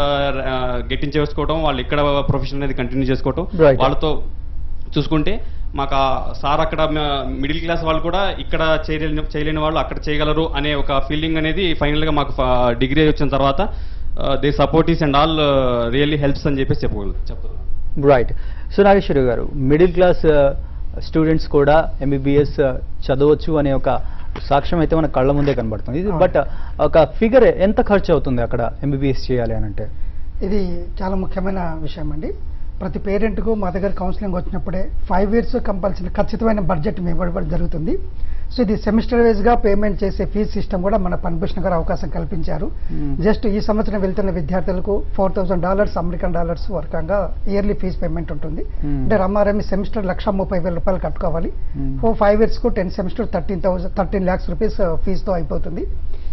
గెట్టింగ్ చేసుకోవడం, వాళ్ళు ఇక్కడ ప్రొఫెషన్ అనేది కంటిన్యూ చేసుకోవడం, Right. వాళ్ళతో చూసుకుంటే మాకు ఆ సార్ అక్కడ మిడిల్ క్లాస్ వాళ్ళు కూడా ఇక్కడ చేయలేని చేయలేని వాళ్ళు అక్కడ చేయగలరు అనే ఒక ఫీలింగ్ అనేది ఫైనల్గా మాకు డిగ్రీ వచ్చిన తర్వాత they supports and all really helps అని చెప్పేసి చెప్పగలరు చెప్తారు. Right. So Nageswari garu, middle class students కూడా ఎంబీబీఎస్ చదవచ్చు అనే ఒక సాక్ష్యం అయితే మన కళ్ళ ముందే కనబడుతుంది. బట్ ఒక ఫిగర్ ఎంత ఖర్చు అవుతుంది అక్కడ ఎంబీబీఎస్ చేయాలి అని అంటే? ఇది చాలా ముఖ్యమైన విషయం అండి. ప్రతి పేరెంట్కు మా దగ్గర కౌన్సిలింగ్ వచ్చినప్పుడే ఫైవ్ ఇయర్స్ కంపల్సరీ ఖచ్చితమైన బడ్జెట్ మేము ఇవ్వడం జరుగుతుంది. సో ఇది సెమిస్టర్ వైజ్గా పేమెంట్ చేసే ఫీజ్ సిస్టమ్ కూడా మన పనిభూషణ్ గారు అవకాశం కల్పించారు. జస్ట్ ఈ సంవత్సరం వెళ్తున్న విద్యార్థులకు four thousand dollars American dollars వరకంగా ఇయర్లీ ఫీజ్ పేమెంట్ ఉంటుంది. అంటే రమారమి సెమిస్టర్ లక్ష ముప్పై వేల రూపాయలు కట్టుకోవాలి. ఫోర్ ఫైవ్ ఇయర్స్కు ten semester thirteen thousand thirteen lakhs rupees ఫీజుతో అయిపోతుంది.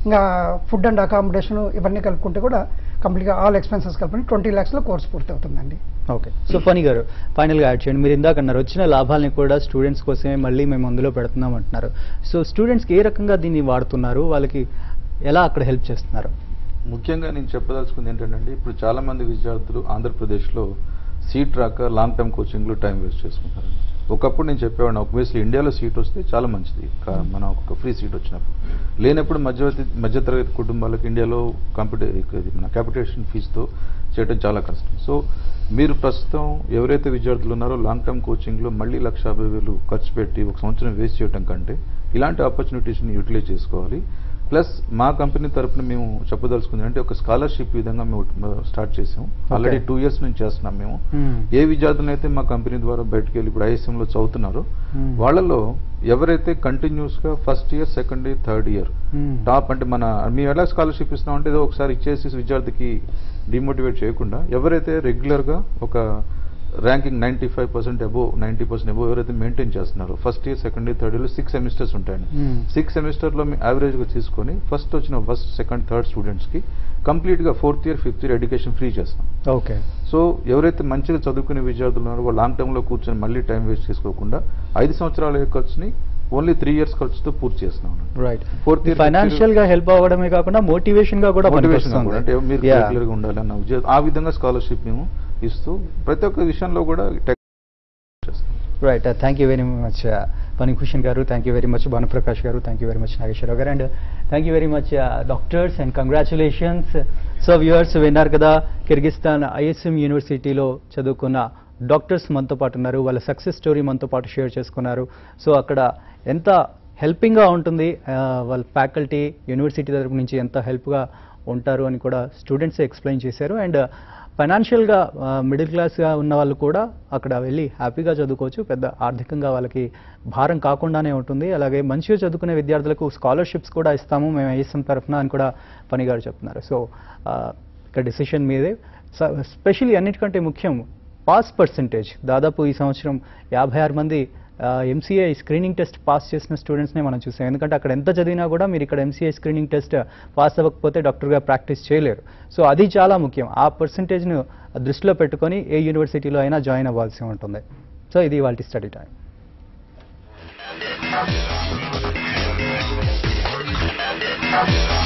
ఇంకా ఫుడ్ అండ్ అకామిడేషన్ ఇవన్నీ కలుపుకుంటే కూడా కంప్లీట్గా ఆల్ ఎక్స్పెన్సెస్ కలుపుకొని ట్వంటీ ల్యాక్స్లో కోర్స్ పూర్తి అవుతుందండి. ఓకే, సో ఫణి గారు ఫైనల్గా యాడ్ చేయండి. మీరు ఇందాక అన్నారు వచ్చిన లాభాలని కూడా స్టూడెంట్స్ కోసమే మళ్ళీ మేము అందులో పెడుతున్నాం అంటున్నారు. సో స్టూడెంట్స్కి ఏ రకంగా దీన్ని వాడుతున్నారు, వాళ్ళకి ఎలా అక్కడ హెల్ప్ చేస్తున్నారు? ముఖ్యంగా నేను చెప్పదలుచుకుంది ఏంటంటే ఇప్పుడు చాలామంది విద్యార్థులు ఆంధ్రప్రదేశ్లో సీట్ రాక లాంగ్ టర్మ్ కోచింగ్లో టైం వేస్ట్ చేసుకుంటారు. ఒకప్పుడు నేను చెప్పేవాడిని ఆబ్వియస్లీ ఇండియాలో సీట్ వస్తే చాలా మంచిది, మన ఒక ఫ్రీ సీట్ వచ్చినప్పుడు. లేనప్పుడు మధ్యవర్తి మధ్యతరగతి కుటుంబాలకు ఇండియాలో కాంపిటే మన క్యాపిటేషన్ ఫీజుతో చేయడం చాలా కష్టం. సో మీరు ప్రస్తుతం ఎవరైతే విద్యార్థులు ఉన్నారో లాంగ్ టర్మ్ కోచింగ్లో మళ్ళీ లక్ష యాభై వేలు ఖర్చు పెట్టి ఒక సంవత్సరం వేస్ట్ చేయడం కంటే ఇలాంటి ఆపర్చునిటీస్ని యూటిలైజ్ చేసుకోవాలి. ప్లస్ మా కంపెనీ తరఫున మేము చెప్పదలుచుకుంది అంటే ఒక స్కాలర్షిప్ విధంగా మేము స్టార్ట్ చేసాం. ఆల్రెడీ టూ ఇయర్స్ నుంచి చేస్తున్నాం మేము. ఏ విద్యార్థులు అయితే మా కంపెనీ ద్వారా బయటకు వెళ్ళి ఇప్పుడు ఐఎస్ఎంలో చదువుతున్నారో వాళ్ళలో ఎవరైతే కంటిన్యూస్ గా first year second year third year top అంటే మన మేము ఎలా స్కాలర్షిప్ ఇస్తున్నాం అంటే ఏదో ఒకసారి ఇచ్చేసి విద్యార్థికి డిమోటివేట్ చేయకుండా ఎవరైతే రెగ్యులర్ గా ఒక ranking ninety five percent above ninety percent above ఎవరైతే మెయింటైన్ చేస్తున్నారో ఫస్ట్ ఇయర్ సెకండ్ ఇయర్ థర్డ్ ఇయర్లో సిక్స్ సెమిస్టర్స్ ఉంటాయండి. సిక్స్ సెమిస్టర్లో మీ యావరేజ్గా తీసుకొని ఫస్ట్ వచ్చిన ఫస్ట్ సెకండ్ థర్డ్ స్టూడెంట్స్కి కంప్లీట్గా fourth year fifth year education free చేస్తాం. ఓకే, సో ఎవరైతే మంచిగా చదువుకునే విద్యార్థులు ఉన్నారో వాళ్ళు లాంగ్ టర్మ్లో కూర్చొని మళ్ళీ టైం వేస్ట్ చేసుకోకుండా ఐదు సంవత్సరాల ఖర్చుని ఓన్లీ త్రీ ఇయర్స్ ఖర్చుతో పూర్తి చేస్తున్నాం. రైట్, ఫోర్త్ ఇయర్ ఫైనాన్షియల్ గా హెల్ప్ అవ్వడమే కాకుండా మోటివేషన్ గా కూడా మోటివేషన్ అంటే మీరు రెగ్యులర్ గా ఉండాలి అన్న ఉద్దేశం ఆ విధంగా స్కాలర్షిప్ మేము ఇస్తూ ప్రతి ఒక్క విషయంలో కూడా చేస్తాం. Right, thank you very much Phanibhushan garu, thank you very much Bhanuprakash garu, thank you very much Nageswararao garu, and thank you very much doctors and congratulations. So viewers విన్నారు కదా, కిర్గిస్తాన్ ఐఎస్ఎం యూనివర్సిటీలో చదువుకున్న డాక్టర్స్ మనతో పాటు ఉన్నారు. వాళ్ళ సక్సెస్ స్టోరీ మనతో పాటు షేర్ చేసుకున్నారు. సో అక్కడ ఎంత హెల్పింగ్గా ఉంటుంది, వాళ్ళ ఫ్యాకల్టీ యూనివర్సిటీ తరపు నుంచి ఎంత హెల్ప్గా ఉంటారు అని కూడా స్టూడెంట్స్ ఎక్స్ప్లెయిన్ చేశారు. అండ్ ఫైనాన్షియల్గా మిడిల్ క్లాస్గా ఉన్న వాళ్ళు కూడా అక్కడ వెళ్ళి హ్యాపీగా చదువుకోవచ్చు, పెద్ద ఆర్థికంగా వాళ్ళకి భారం కాకుండానే ఉంటుంది. అలాగే మంచిగా చదువుకునే విద్యార్థులకు స్కాలర్షిప్స్ కూడా ఇస్తాము మేము ఐఎస్ఎం తరఫున అని కూడా ఫణి గారు చెప్తున్నారు. సో ఇక్కడ డిసిషన్ మీదే. స్పెషల్లీ అన్నిటికంటే ముఖ్యం పాస్ పర్సంటేజ్. దాదాపు ఈ సంవత్సరం యాభై ఆరు మంది ఎంసీఏ స్క్రీనింగ్ టెస్ట్ పాస్ చేసిన స్టూడెంట్స్నే మనం చూసాం. ఎందుకంటే అక్కడ ఎంత చదివినా కూడా మీరు ఇక్కడ ఎంసీఏ స్క్రీనింగ్ టెస్ట్ పాస్ అవ్వకపోతే డాక్టర్గా ప్రాక్టీస్ చేయలేరు. సో అది చాలా ముఖ్యం. ఆ పర్సంటేజ్ను దృష్టిలో పెట్టుకొని ఏ యూనివర్సిటీలో అయినా జాయిన్ అవ్వాల్సి ఉంటుంది. సో ఇది వాళ్ళ స్టడీ టైం.